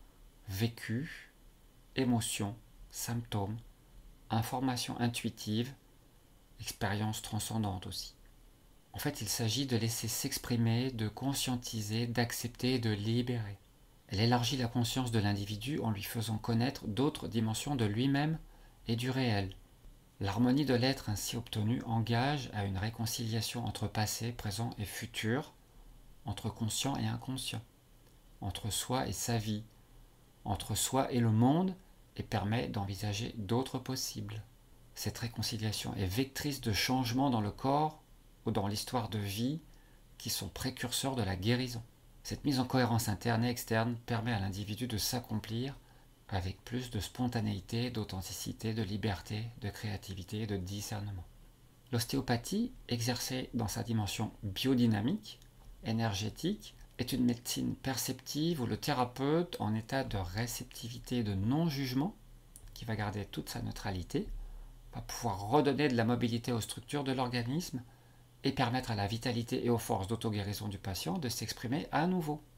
Vécu, émotions, symptômes, informations intuitives, expériences transcendantes aussi. En fait, il s'agit de laisser s'exprimer, de conscientiser, d'accepter et de libérer. Elle élargit la conscience de l'individu en lui faisant connaître d'autres dimensions de lui-même et du réel. L'harmonie de l'être ainsi obtenue engage à une réconciliation entre passé, présent et futur, entre conscient et inconscient, entre soi et sa vie, entre soi et le monde, et permet d'envisager d'autres possibles. Cette réconciliation est vectrice de changements dans le corps ou dans l'histoire de vie qui sont précurseurs de la guérison. Cette mise en cohérence interne et externe permet à l'individu de s'accomplir avec plus de spontanéité, d'authenticité, de liberté, de créativité et de discernement. L'ostéopathie, exercée dans sa dimension biodynamique, énergétique, est une médecine perceptive où le thérapeute, en état de réceptivité et de non-jugement, qui va garder toute sa neutralité, va pouvoir redonner de la mobilité aux structures de l'organisme et permettre à la vitalité et aux forces d'auto-guérison du patient de s'exprimer à nouveau.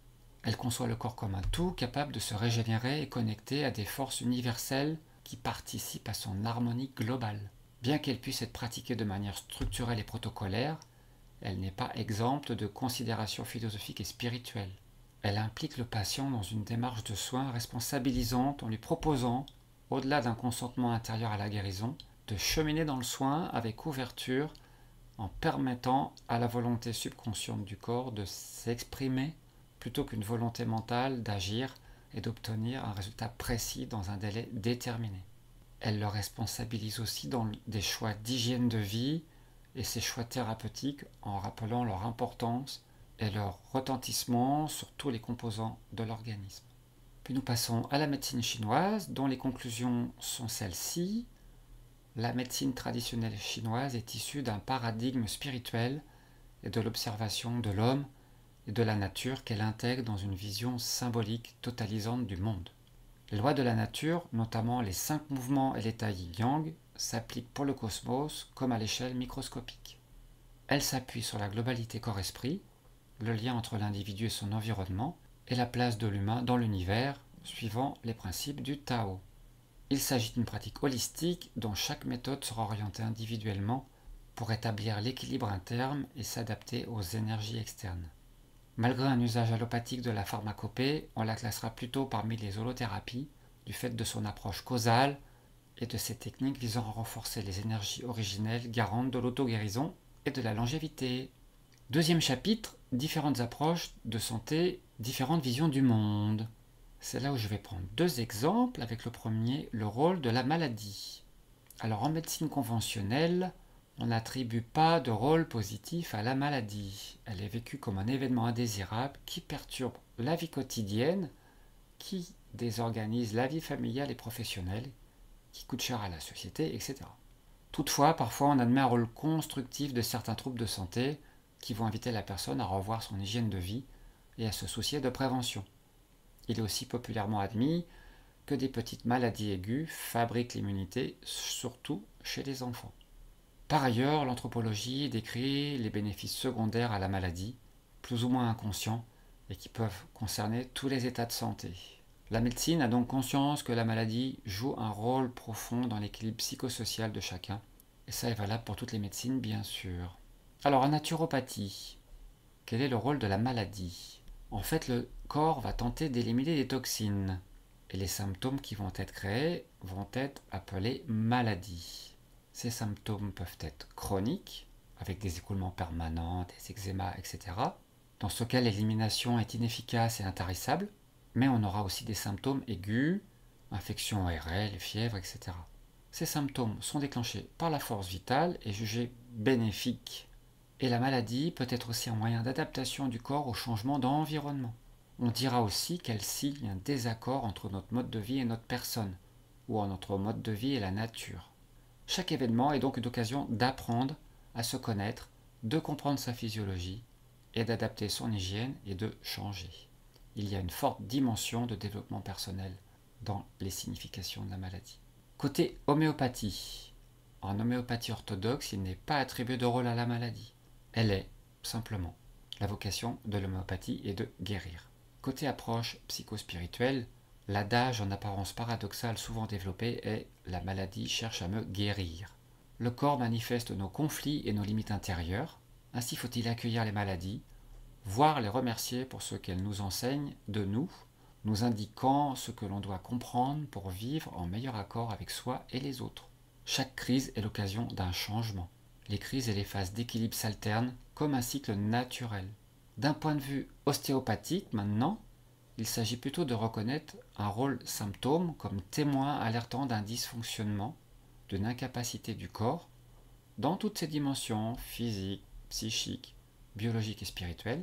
Elle conçoit le corps comme un tout capable de se régénérer et connecté à des forces universelles qui participent à son harmonie globale. Bien qu'elle puisse être pratiquée de manière structurelle et protocolaire, elle n'est pas exempte de considérations philosophiques et spirituelles. Elle implique le patient dans une démarche de soins responsabilisante en lui proposant, au-delà d'un consentement intérieur à la guérison, de cheminer dans le soin avec ouverture en permettant à la volonté subconsciente du corps de s'exprimer plutôt qu'une volonté mentale d'agir et d'obtenir un résultat précis dans un délai déterminé. Elle le responsabilise aussi dans des choix d'hygiène de vie et ses choix thérapeutiques en rappelant leur importance et leur retentissement sur tous les composants de l'organisme. Puis nous passons à la médecine chinoise, dont les conclusions sont celles-ci. La médecine traditionnelle chinoise est issue d'un paradigme spirituel et de l'observation de l'homme et de la nature qu'elle intègre dans une vision symbolique totalisante du monde. Les lois de la nature, notamment les cinq mouvements et l'état yin-yang, s'appliquent pour le cosmos comme à l'échelle microscopique. Elle s'appuie sur la globalité corps-esprit, le lien entre l'individu et son environnement, et la place de l'humain dans l'univers, suivant les principes du Tao. Il s'agit d'une pratique holistique dont chaque méthode sera orientée individuellement pour établir l'équilibre interne et s'adapter aux énergies externes. Malgré un usage allopathique de la pharmacopée, on la classera plutôt parmi les holothérapies du fait de son approche causale et de ses techniques visant à renforcer les énergies originelles garantes de l'auto-guérison et de la longévité. Deuxième chapitre, différentes approches de santé, différentes visions du monde. C'est là où je vais prendre deux exemples, avec le premier, le rôle de la maladie. Alors en médecine conventionnelle, on n'attribue pas de rôle positif à la maladie. Elle est vécue comme un événement indésirable qui perturbe la vie quotidienne, qui désorganise la vie familiale et professionnelle, qui coûte cher à la société, et cetera. Toutefois, parfois on admet un rôle constructif de certains troubles de santé qui vont inviter la personne à revoir son hygiène de vie et à se soucier de prévention. Il est aussi populairement admis que des petites maladies aiguës fabriquent l'immunité, surtout chez les enfants. Par ailleurs, l'anthropologie décrit les bénéfices secondaires à la maladie, plus ou moins inconscients, et qui peuvent concerner tous les états de santé. La médecine a donc conscience que la maladie joue un rôle profond dans l'équilibre psychosocial de chacun, et ça est valable pour toutes les médecines, bien sûr. Alors, en naturopathie, quel est le rôle de la maladie ? En fait, le corps va tenter d'éliminer des toxines, et les symptômes qui vont être créés vont être appelés maladies. Ces symptômes peuvent être chroniques, avec des écoulements permanents, des eczémas, et cetera, dans ce cas l'élimination est inefficace et intarissable, mais on aura aussi des symptômes aigus, infections O R L, fièvre, et cetera. Ces symptômes sont déclenchés par la force vitale et jugés bénéfiques. Et la maladie peut être aussi un moyen d'adaptation du corps au changement d'environnement. On dira aussi qu'elle signe un désaccord entre notre mode de vie et notre personne, ou entre notre mode de vie et la nature. Chaque événement est donc une occasion d'apprendre à se connaître, de comprendre sa physiologie et d'adapter son hygiène et de changer. Il y a une forte dimension de développement personnel dans les significations de la maladie. Côté homéopathie. En homéopathie orthodoxe, il n'est pas attribué de rôle à la maladie. Elle est, simplement, la vocation de l'homéopathie est de guérir. Côté approche psychospirituelle, l'adage en apparence paradoxal souvent développé est « la maladie cherche à me guérir ». Le corps manifeste nos conflits et nos limites intérieures, ainsi faut-il accueillir les maladies, voire les remercier pour ce qu'elles nous enseignent de nous, nous indiquant ce que l'on doit comprendre pour vivre en meilleur accord avec soi et les autres. Chaque crise est l'occasion d'un changement. Les crises et les phases d'équilibre s'alternent comme un cycle naturel. D'un point de vue ostéopathique maintenant, il s'agit plutôt de reconnaître un rôle symptôme comme témoin alertant d'un dysfonctionnement, d'une incapacité du corps, dans toutes ses dimensions physiques, psychiques, biologiques et spirituelles,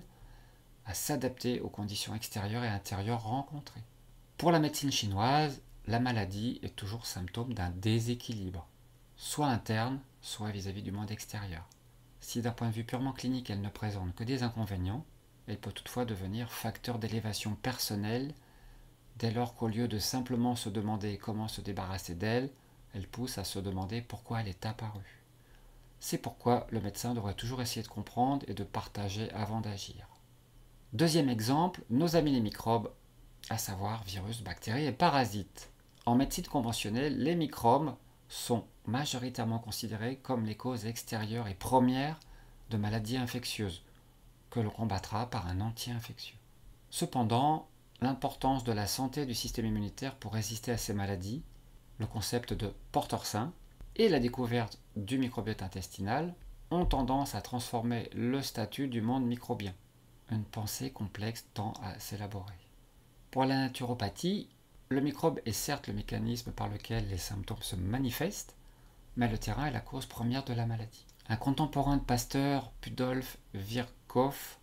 à s'adapter aux conditions extérieures et intérieures rencontrées. Pour la médecine chinoise, la maladie est toujours symptôme d'un déséquilibre, soit interne, soit vis-à-vis du monde extérieur. Si d'un point de vue purement clinique elle ne présente que des inconvénients, elle peut toutefois devenir facteur d'élévation personnelle dès lors qu'au lieu de simplement se demander comment se débarrasser d'elle, elle pousse à se demander pourquoi elle est apparue. C'est pourquoi le médecin devrait toujours essayer de comprendre et de partager avant d'agir. Deuxième exemple, nos amis les microbes, à savoir virus, bactéries et parasites. En médecine conventionnelle, les microbes sont majoritairement considérés comme les causes extérieures et premières de maladies infectieuses, que l'on combattra par un anti-infectieux. Cependant, l'importance de la santé du système immunitaire pour résister à ces maladies, le concept de porteur sain et la découverte du microbiote intestinal ont tendance à transformer le statut du monde microbien. Une pensée complexe tend à s'élaborer. Pour la naturopathie, le microbe est certes le mécanisme par lequel les symptômes se manifestent, mais le terrain est la cause première de la maladie. Un contemporain de Pasteur, Pudolf Virchow,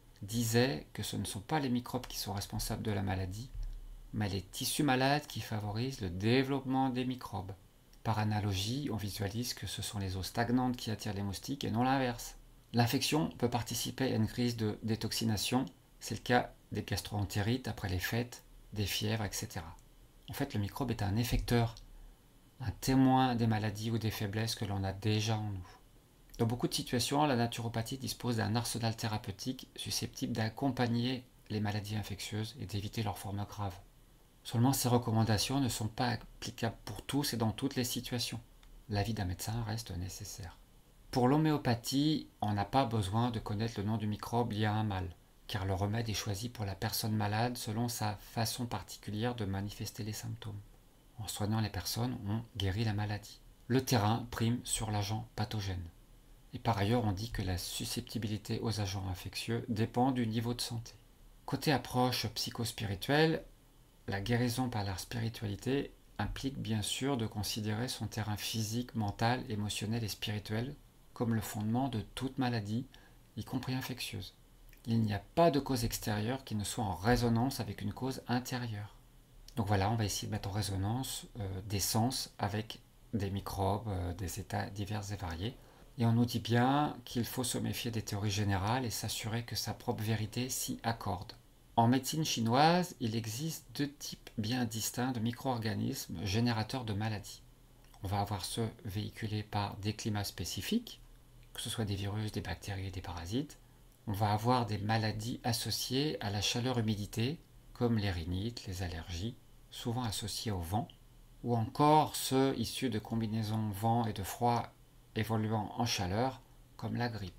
disait que ce ne sont pas les microbes qui sont responsables de la maladie, mais les tissus malades qui favorisent le développement des microbes. Par analogie, on visualise que ce sont les eaux stagnantes qui attirent les moustiques et non l'inverse. L'infection peut participer à une crise de détoxination, c'est le cas des gastro-entérites après les fêtes, des fièvres, et cetera. En fait, le microbe est un effecteur, un témoin des maladies ou des faiblesses que l'on a déjà en nous. Dans beaucoup de situations, la naturopathie dispose d'un arsenal thérapeutique susceptible d'accompagner les maladies infectieuses et d'éviter leurs formes graves. Seulement, ces recommandations ne sont pas applicables pour tous et dans toutes les situations. L'avis d'un médecin reste nécessaire. Pour l'homéopathie, on n'a pas besoin de connaître le nom du microbe lié à un mal, car le remède est choisi pour la personne malade selon sa façon particulière de manifester les symptômes. En soignant les personnes, on guérit la maladie. Le terrain prime sur l'agent pathogène. Et par ailleurs, on dit que la susceptibilité aux agents infectieux dépend du niveau de santé. Côté approche psychospirituelle, la guérison par la spiritualité implique bien sûr de considérer son terrain physique, mental, émotionnel et spirituel comme le fondement de toute maladie, y compris infectieuse. Il n'y a pas de cause extérieure qui ne soit en résonance avec une cause intérieure. Donc voilà, on va essayer de mettre en résonance euh, des sens avec des microbes, euh, des états divers et variés. Et on nous dit bien qu'il faut se méfier des théories générales et s'assurer que sa propre vérité s'y accorde. En médecine chinoise, il existe deux types bien distincts de micro-organismes générateurs de maladies. On va avoir ceux véhiculés par des climats spécifiques, que ce soit des virus, des bactéries et des parasites. On va avoir des maladies associées à la chaleur-humidité, comme les rhinites, les allergies, souvent associées au vent, ou encore ceux issus de combinaisons vent et de froid évoluant en chaleur, comme la grippe.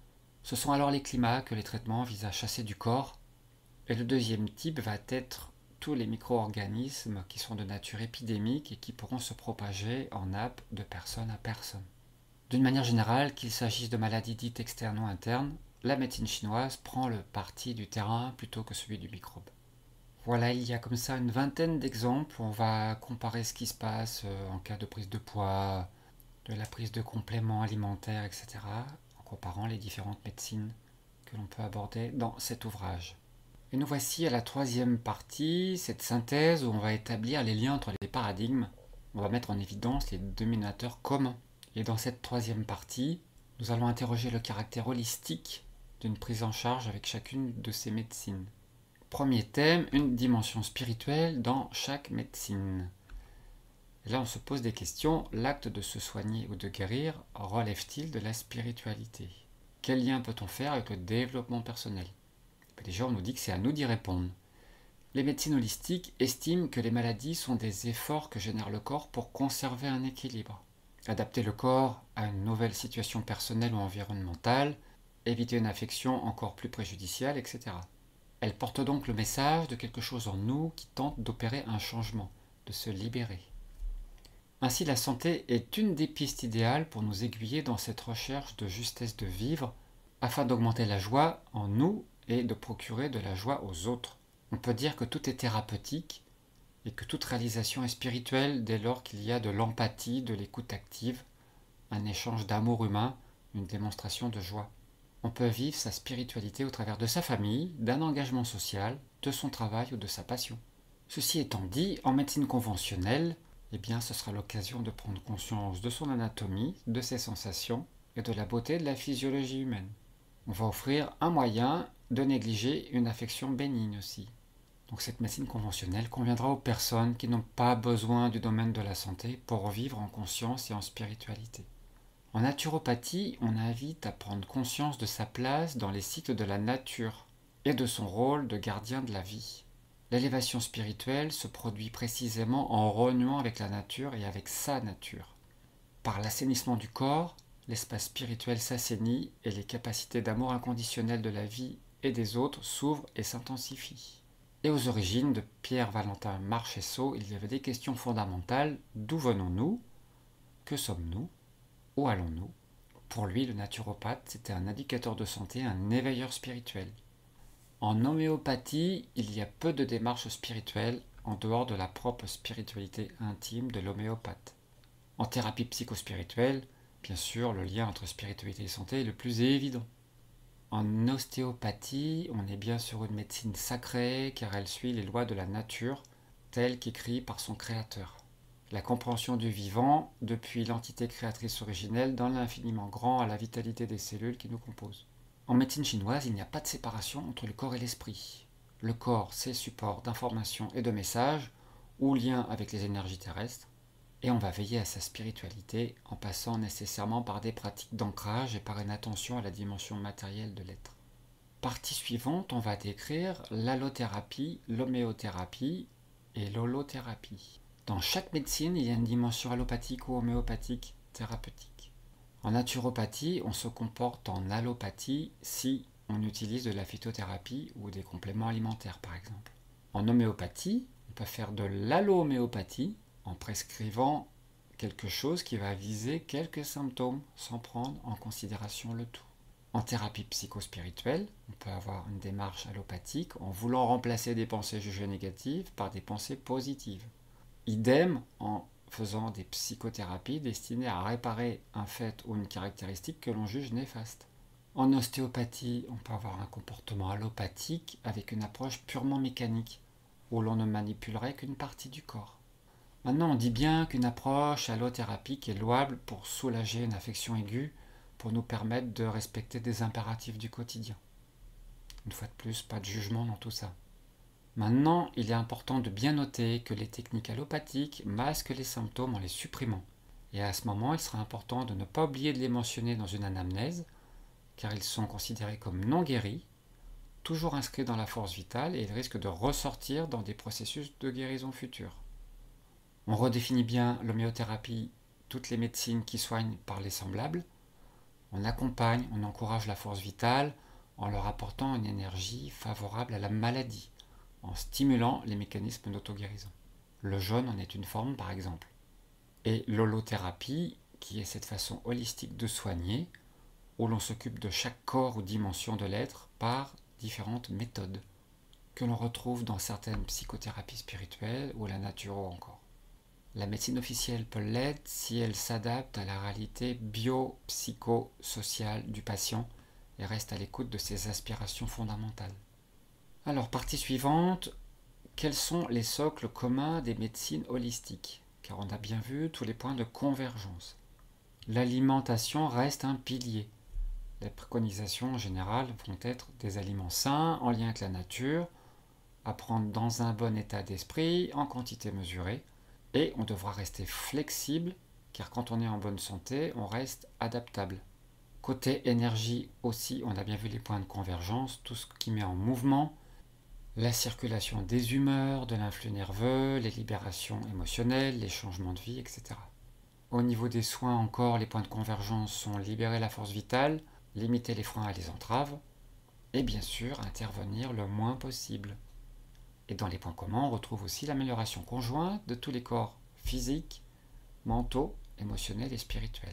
Ce sont alors les climats que les traitements visent à chasser du corps, et le deuxième type va être tous les micro-organismes qui sont de nature épidémique et qui pourront se propager en nappe de personne à personne. D'une manière générale, qu'il s'agisse de maladies dites externes ou internes, la médecine chinoise prend le parti du terrain plutôt que celui du microbe. Voilà, il y a comme ça une vingtaine d'exemples où on va comparer ce qui se passe en cas de prise de poids, de la prise de compléments alimentaires, et cetera, en comparant les différentes médecines que l'on peut aborder dans cet ouvrage. Et nous voici à la troisième partie, cette synthèse où on va établir les liens entre les paradigmes, on va mettre en évidence les dominateurs communs. Et dans cette troisième partie, nous allons interroger le caractère holistique d'une prise en charge avec chacune de ces médecines. Premier thème, une dimension spirituelle dans chaque médecine. Et là, on se pose des questions. L'acte de se soigner ou de guérir relève-t-il de la spiritualité? Quel lien peut-on faire avec le développement personnel? Déjà, on nous dit que c'est à nous d'y répondre. Les médecines holistiques estiment que les maladies sont des efforts que génère le corps pour conserver un équilibre. Adapter le corps à une nouvelle situation personnelle ou environnementale, éviter une infection encore plus préjudiciable, et cetera. Elles portent donc le message de quelque chose en nous qui tente d'opérer un changement, de se libérer. Ainsi, la santé est une des pistes idéales pour nous aiguiller dans cette recherche de justesse de vivre, afin d'augmenter la joie en nous et de procurer de la joie aux autres. On peut dire que tout est thérapeutique et que toute réalisation est spirituelle dès lors qu'il y a de l'empathie, de l'écoute active, un échange d'amour humain, une démonstration de joie. On peut vivre sa spiritualité au travers de sa famille, d'un engagement social, de son travail ou de sa passion. Ceci étant dit, en médecine conventionnelle, eh bien, ce sera l'occasion de prendre conscience de son anatomie, de ses sensations et de la beauté de la physiologie humaine. On va offrir un moyen de négliger une affection bénigne aussi. Donc cette médecine conventionnelle conviendra aux personnes qui n'ont pas besoin du domaine de la santé pour vivre en conscience et en spiritualité. En naturopathie, on invite à prendre conscience de sa place dans les cycles de la nature. et de son rôle de gardien de la vie. L'élévation spirituelle se produit précisément en renouant avec la nature et avec sa nature. Par l'assainissement du corps, l'espace spirituel s'assainit et les capacités d'amour inconditionnel de la vie et des autres s'ouvrent et s'intensifient. Et aux origines de Pierre Valentin Marcheseau, il y avait des questions fondamentales. D'où venons-nous? Que sommes-nous? Où allons-nous? Pour lui, le naturopathe, c'était un indicateur de santé, un éveilleur spirituel. En homéopathie, il y a peu de démarches spirituelles en dehors de la propre spiritualité intime de l'homéopathe. En thérapie psychospirituelle, bien sûr, le lien entre spiritualité et santé est le plus évident. En ostéopathie, on est bien sur une médecine sacrée car elle suit les lois de la nature telles qu'écrites par son créateur. La compréhension du vivant depuis l'entité créatrice originelle dans l'infiniment grand à la vitalité des cellules qui nous composent. En médecine chinoise, il n'y a pas de séparation entre le corps et l'esprit. Le corps, c'est support d'informations et de messages, ou lien avec les énergies terrestres, et on va veiller à sa spiritualité en passant nécessairement par des pratiques d'ancrage et par une attention à la dimension matérielle de l'être. Partie suivante, on va décrire l'allothérapie, l'homéothérapie et l'holothérapie. Dans chaque médecine, il y a une dimension allopathique ou homéopathique thérapeutique. En naturopathie, on se comporte en allopathie si on utilise de la phytothérapie ou des compléments alimentaires par exemple. En homéopathie, on peut faire de l'allo-homéopathie en prescrivant quelque chose qui va viser quelques symptômes sans prendre en considération le tout. En thérapie psychospirituelle, on peut avoir une démarche allopathique en voulant remplacer des pensées jugées négatives par des pensées positives. Idem en faisant des psychothérapies destinées à réparer un fait ou une caractéristique que l'on juge néfaste. En ostéopathie, on peut avoir un comportement allopathique avec une approche purement mécanique, où l'on ne manipulerait qu'une partie du corps. Maintenant, on dit bien qu'une approche allothérapique est louable pour soulager une affection aiguë, pour nous permettre de respecter des impératifs du quotidien. Une fois de plus, pas de jugement dans tout ça. Maintenant, il est important de bien noter que les techniques allopathiques masquent les symptômes en les supprimant. Et à ce moment, il sera important de ne pas oublier de les mentionner dans une anamnèse, car ils sont considérés comme non guéris, toujours inscrits dans la force vitale et ils risquent de ressortir dans des processus de guérison futurs. On redéfinit bien l'homéothérapie, toutes les médecines qui soignent par les semblables. On accompagne, on encourage la force vitale en leur apportant une énergie favorable à la maladie, en stimulant les mécanismes d'auto-guérison. Le jeûne en est une forme par exemple. Et l'holothérapie, qui est cette façon holistique de soigner, où l'on s'occupe de chaque corps ou dimension de l'être par différentes méthodes, que l'on retrouve dans certaines psychothérapies spirituelles ou la naturo encore. La médecine officielle peut l'être si elle s'adapte à la réalité bio-psycho-sociale du patient et reste à l'écoute de ses aspirations fondamentales. Alors, partie suivante, quels sont les socles communs des médecines holistiques? Car on a bien vu tous les points de convergence. L'alimentation reste un pilier. Les préconisations en général vont être des aliments sains, en lien avec la nature, à prendre dans un bon état d'esprit, en quantité mesurée, et on devra rester flexible, car quand on est en bonne santé, on reste adaptable. Côté énergie aussi, on a bien vu les points de convergence, tout ce qui met en mouvement, la circulation des humeurs, de l'influx nerveux, les libérations émotionnelles, les changements de vie, et cetera. Au niveau des soins encore, les points de convergence sont libérer la force vitale, limiter les freins et les entraves, et bien sûr intervenir le moins possible. Et dans les points communs, on retrouve aussi l'amélioration conjointe de tous les corps physiques, mentaux, émotionnels et spirituels.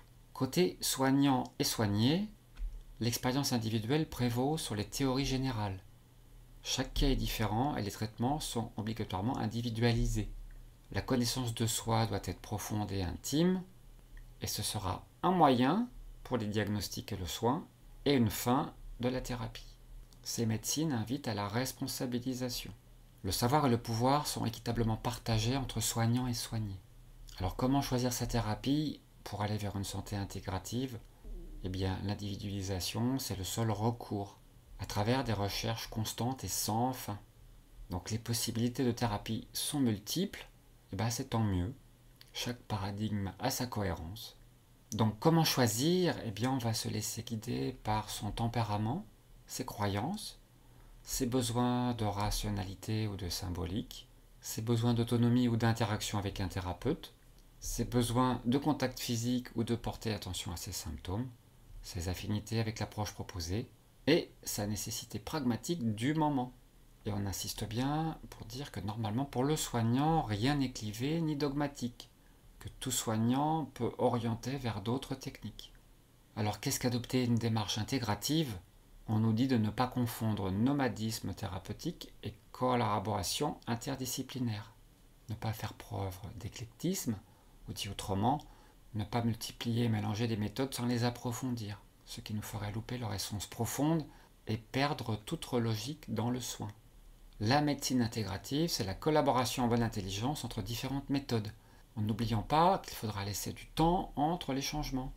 Côté soignant et soigné, l'expérience individuelle prévaut sur les théories générales. Chaque cas est différent et les traitements sont obligatoirement individualisés. La connaissance de soi doit être profonde et intime, et ce sera un moyen pour les diagnostics et le soin, et une fin de la thérapie. Ces médecines invitent à la responsabilisation. Le savoir et le pouvoir sont équitablement partagés entre soignants et soignés. Alors comment choisir sa thérapie pour aller vers une santé intégrative? Eh bien, l'individualisation, c'est le seul recours, à travers des recherches constantes et sans fin. Donc les possibilités de thérapie sont multiples, et bien c'est tant mieux. Chaque paradigme a sa cohérence. Donc comment choisir? Eh bien on va se laisser guider par son tempérament, ses croyances, ses besoins de rationalité ou de symbolique, ses besoins d'autonomie ou d'interaction avec un thérapeute, ses besoins de contact physique ou de porter attention à ses symptômes, ses affinités avec l'approche proposée et sa nécessité pragmatique du moment. Et on insiste bien pour dire que normalement pour le soignant, rien n'est clivé ni dogmatique, que tout soignant peut orienter vers d'autres techniques. Alors qu'est-ce qu'adopter une démarche intégrative ? On nous dit de ne pas confondre nomadisme thérapeutique et collaboration interdisciplinaire. Ne pas faire preuve d'éclectisme, ou dit autrement, ne pas multiplier et mélanger des méthodes sans les approfondir, ce qui nous ferait louper leur essence profonde et perdre toute logique dans le soin. La médecine intégrative, c'est la collaboration en bonne intelligence entre différentes méthodes, en n'oubliant pas qu'il faudra laisser du temps entre les changements.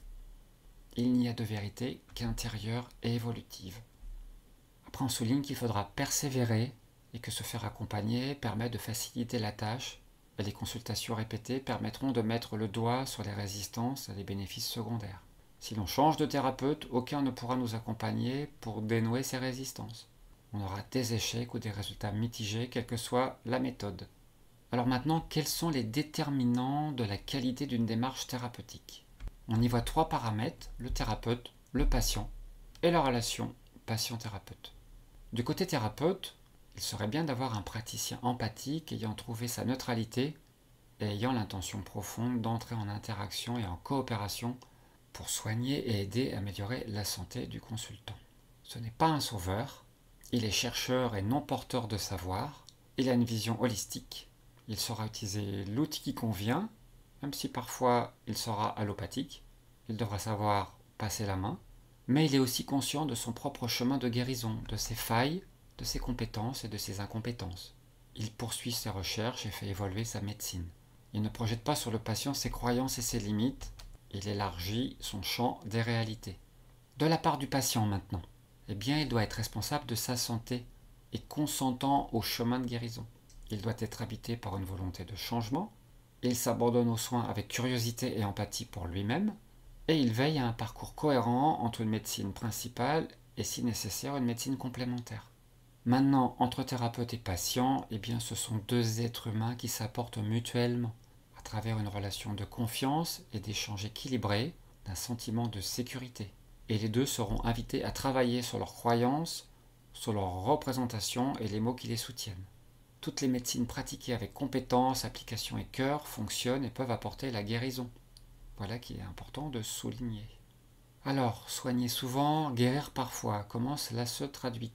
Il n'y a de vérité qu'intérieure et évolutive. Après, on souligne qu'il faudra persévérer et que se faire accompagner permet de faciliter la tâche et les consultations répétées permettront de mettre le doigt sur les résistances et les bénéfices secondaires. Si l'on change de thérapeute, aucun ne pourra nous accompagner pour dénouer ces résistances. On aura des échecs ou des résultats mitigés, quelle que soit la méthode. Alors maintenant, quels sont les déterminants de la qualité d'une démarche thérapeutique ? On y voit trois paramètres, le thérapeute, le patient et la relation patient-thérapeute. Du côté thérapeute, il serait bien d'avoir un praticien empathique ayant trouvé sa neutralité et ayant l'intention profonde d'entrer en interaction et en coopération pour soigner et aider à améliorer la santé du consultant. Ce n'est pas un sauveur, il est chercheur et non porteur de savoir, il a une vision holistique, il saura utiliser l'outil qui convient, même si parfois il sera allopathique, il devra savoir passer la main, mais il est aussi conscient de son propre chemin de guérison, de ses failles, de ses compétences et de ses incompétences. Il poursuit ses recherches et fait évoluer sa médecine. Il ne projette pas sur le patient ses croyances et ses limites, il élargit son champ des réalités. De la part du patient maintenant, eh bien il doit être responsable de sa santé et consentant au chemin de guérison. Il doit être habité par une volonté de changement, il s'abandonne aux soins avec curiosité et empathie pour lui-même, et il veille à un parcours cohérent entre une médecine principale et, si nécessaire, une médecine complémentaire. Maintenant, entre thérapeute et patient, eh bien, ce sont deux êtres humains qui s'apportent mutuellement, à travers une relation de confiance et d'échange équilibré, d'un sentiment de sécurité. Et les deux seront invités à travailler sur leurs croyances, sur leurs représentations et les mots qui les soutiennent. Toutes les médecines pratiquées avec compétence, application et cœur fonctionnent et peuvent apporter la guérison. Voilà qui est important de souligner. Alors, soigner souvent, guérir parfois, comment cela se traduit-il ?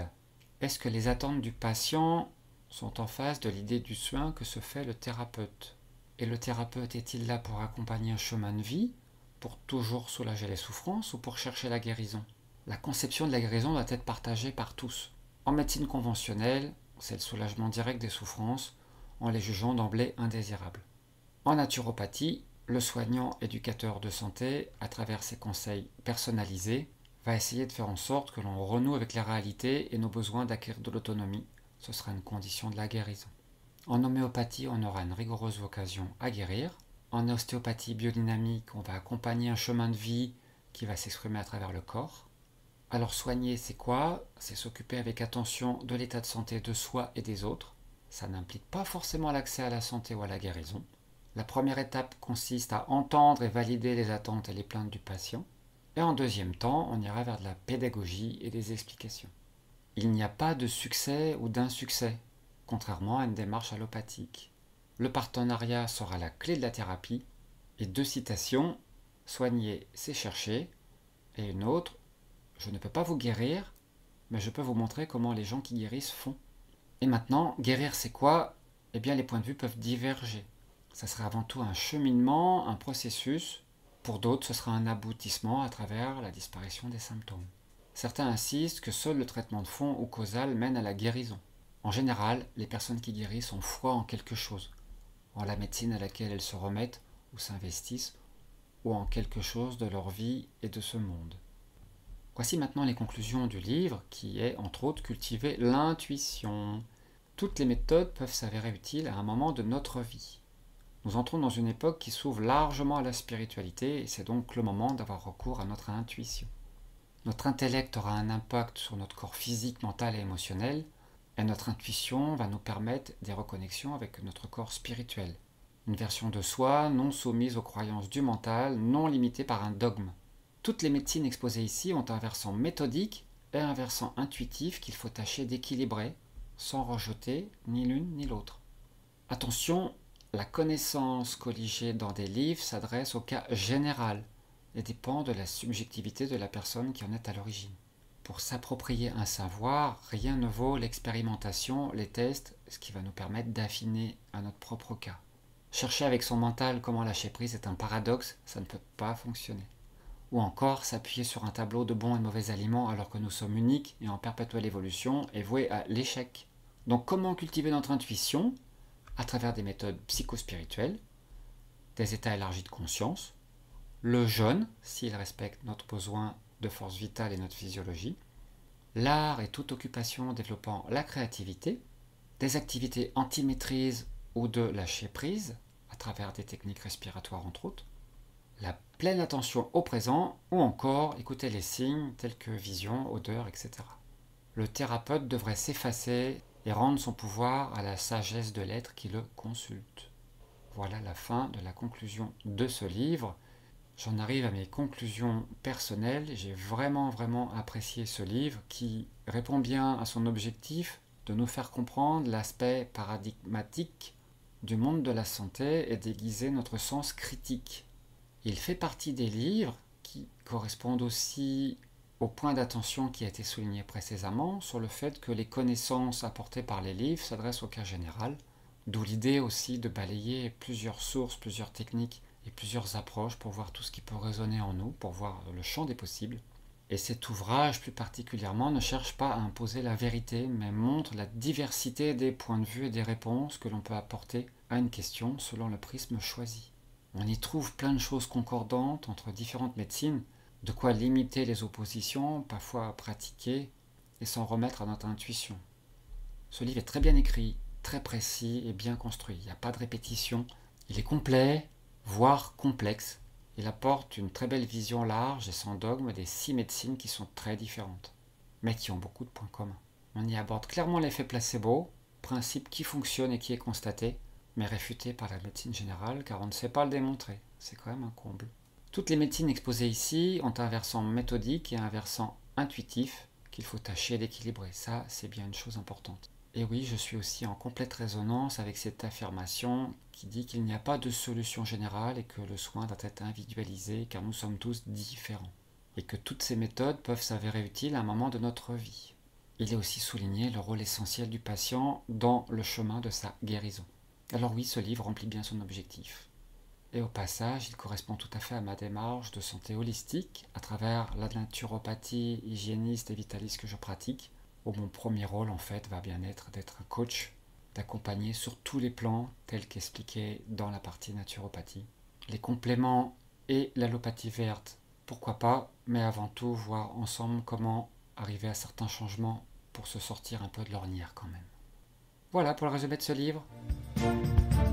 Est-ce que les attentes du patient sont en face de l'idée du soin que se fait le thérapeute ? Et le thérapeute est-il là pour accompagner un chemin de vie, pour toujours soulager les souffrances ou pour chercher la guérison ? La conception de la guérison doit être partagée par tous. En médecine conventionnelle, c'est le soulagement direct des souffrances, en les jugeant d'emblée indésirables. En naturopathie, le soignant éducateur de santé, à travers ses conseils personnalisés, va essayer de faire en sorte que l'on renoue avec les réalités et nos besoins d'acquérir de l'autonomie. Ce sera une condition de la guérison. En homéopathie, on aura une rigoureuse vocation à guérir. En ostéopathie biodynamique, on va accompagner un chemin de vie qui va s'exprimer à travers le corps. Alors soigner, c'est quoi ? C'est s'occuper avec attention de l'état de santé de soi et des autres. Ça n'implique pas forcément l'accès à la santé ou à la guérison. La première étape consiste à entendre et valider les attentes et les plaintes du patient. Et en deuxième temps, on ira vers de la pédagogie et des explications. Il n'y a pas de succès ou d'insuccès, contrairement à une démarche allopathique. Le partenariat sera la clé de la thérapie. Et deux citations, soigner, c'est chercher. Et une autre, je ne peux pas vous guérir, mais je peux vous montrer comment les gens qui guérissent font. Et maintenant, guérir c'est quoi ? Eh bien les points de vue peuvent diverger. Ça sera avant tout un cheminement, un processus. Pour d'autres, ce sera un aboutissement à travers la disparition des symptômes. Certains insistent que seul le traitement de fond ou causal mène à la guérison. En général, les personnes qui guérissent ont foi en quelque chose, en la médecine à laquelle elles se remettent ou s'investissent, ou en quelque chose de leur vie et de ce monde. Voici maintenant les conclusions du livre, qui est entre autres cultiver l'intuition. Toutes les méthodes peuvent s'avérer utiles à un moment de notre vie. Nous entrons dans une époque qui s'ouvre largement à la spiritualité et c'est donc le moment d'avoir recours à notre intuition. Notre intellect aura un impact sur notre corps physique, mental et émotionnel, et notre intuition va nous permettre des reconnexions avec notre corps spirituel. Une version de soi non soumise aux croyances du mental, non limitée par un dogme. Toutes les médecines exposées ici ont un versant méthodique et un versant intuitif qu'il faut tâcher d'équilibrer, sans rejeter ni l'une ni l'autre. Attention, la connaissance colligée dans des livres s'adresse au cas général et dépend de la subjectivité de la personne qui en est à l'origine. Pour s'approprier un savoir, rien ne vaut l'expérimentation, les tests, ce qui va nous permettre d'affiner à notre propre cas. Chercher avec son mental comment lâcher prise est un paradoxe, ça ne peut pas fonctionner. Ou encore s'appuyer sur un tableau de bons et mauvais aliments alors que nous sommes uniques et en perpétuelle évolution est voué à l'échec. Donc comment cultiver notre intuition? À travers des méthodes psychospirituelles, des états élargis de conscience, le jeûne, s'il respecte notre besoin de force vitale et notre physiologie, l'art et toute occupation développant la créativité, des activités anti-maîtrise ou de lâcher prise, à travers des techniques respiratoires entre autres, la pleine attention au présent, ou encore écouter les signes tels que vision, odeur, et cetera. Le thérapeute devrait s'effacer et rendre son pouvoir à la sagesse de l'être qui le consulte. Voilà la fin de la conclusion de ce livre. J'en arrive à mes conclusions personnelles. J'ai vraiment vraiment apprécié ce livre qui répond bien à son objectif de nous faire comprendre l'aspect paradigmatique du monde de la santé et d'aiguiser notre sens critique. Il fait partie des livres qui correspondent aussi au point d'attention qui a été souligné précédemment sur le fait que les connaissances apportées par les livres s'adressent au cas général, d'où l'idée aussi de balayer plusieurs sources, plusieurs techniques et plusieurs approches pour voir tout ce qui peut résonner en nous, pour voir le champ des possibles. Et cet ouvrage plus particulièrement ne cherche pas à imposer la vérité, mais montre la diversité des points de vue et des réponses que l'on peut apporter à une question selon le prisme choisi. On y trouve plein de choses concordantes entre différentes médecines, de quoi limiter les oppositions, parfois pratiquer, et s'en remettre à notre intuition. Ce livre est très bien écrit, très précis et bien construit. Il n'y a pas de répétition. Il est complet, voire complexe. Il apporte une très belle vision large et sans dogme des six médecines qui sont très différentes, mais qui ont beaucoup de points communs. On y aborde clairement l'effet placebo, principe qui fonctionne et qui est constaté, mais réfuté par la médecine générale car on ne sait pas le démontrer. C'est quand même un comble. Toutes les médecines exposées ici ont un versant méthodique et un versant intuitif qu'il faut tâcher d'équilibrer. Ça, c'est bien une chose importante. Et oui, je suis aussi en complète résonance avec cette affirmation qui dit qu'il n'y a pas de solution générale et que le soin doit être individualisé car nous sommes tous différents. Et que toutes ces méthodes peuvent s'avérer utiles à un moment de notre vie. Il est aussi souligné le rôle essentiel du patient dans le chemin de sa guérison. Alors oui, ce livre remplit bien son objectif. Et au passage, il correspond tout à fait à ma démarche de santé holistique à travers la naturopathie hygiéniste et vitaliste que je pratique, où mon premier rôle en fait va bien être d'être un coach, d'accompagner sur tous les plans tels qu'expliqué dans la partie naturopathie. Les compléments et l'allopathie verte, pourquoi pas, mais avant tout voir ensemble comment arriver à certains changements pour se sortir un peu de l'ornière quand même. Voilà pour le résumé de ce livre.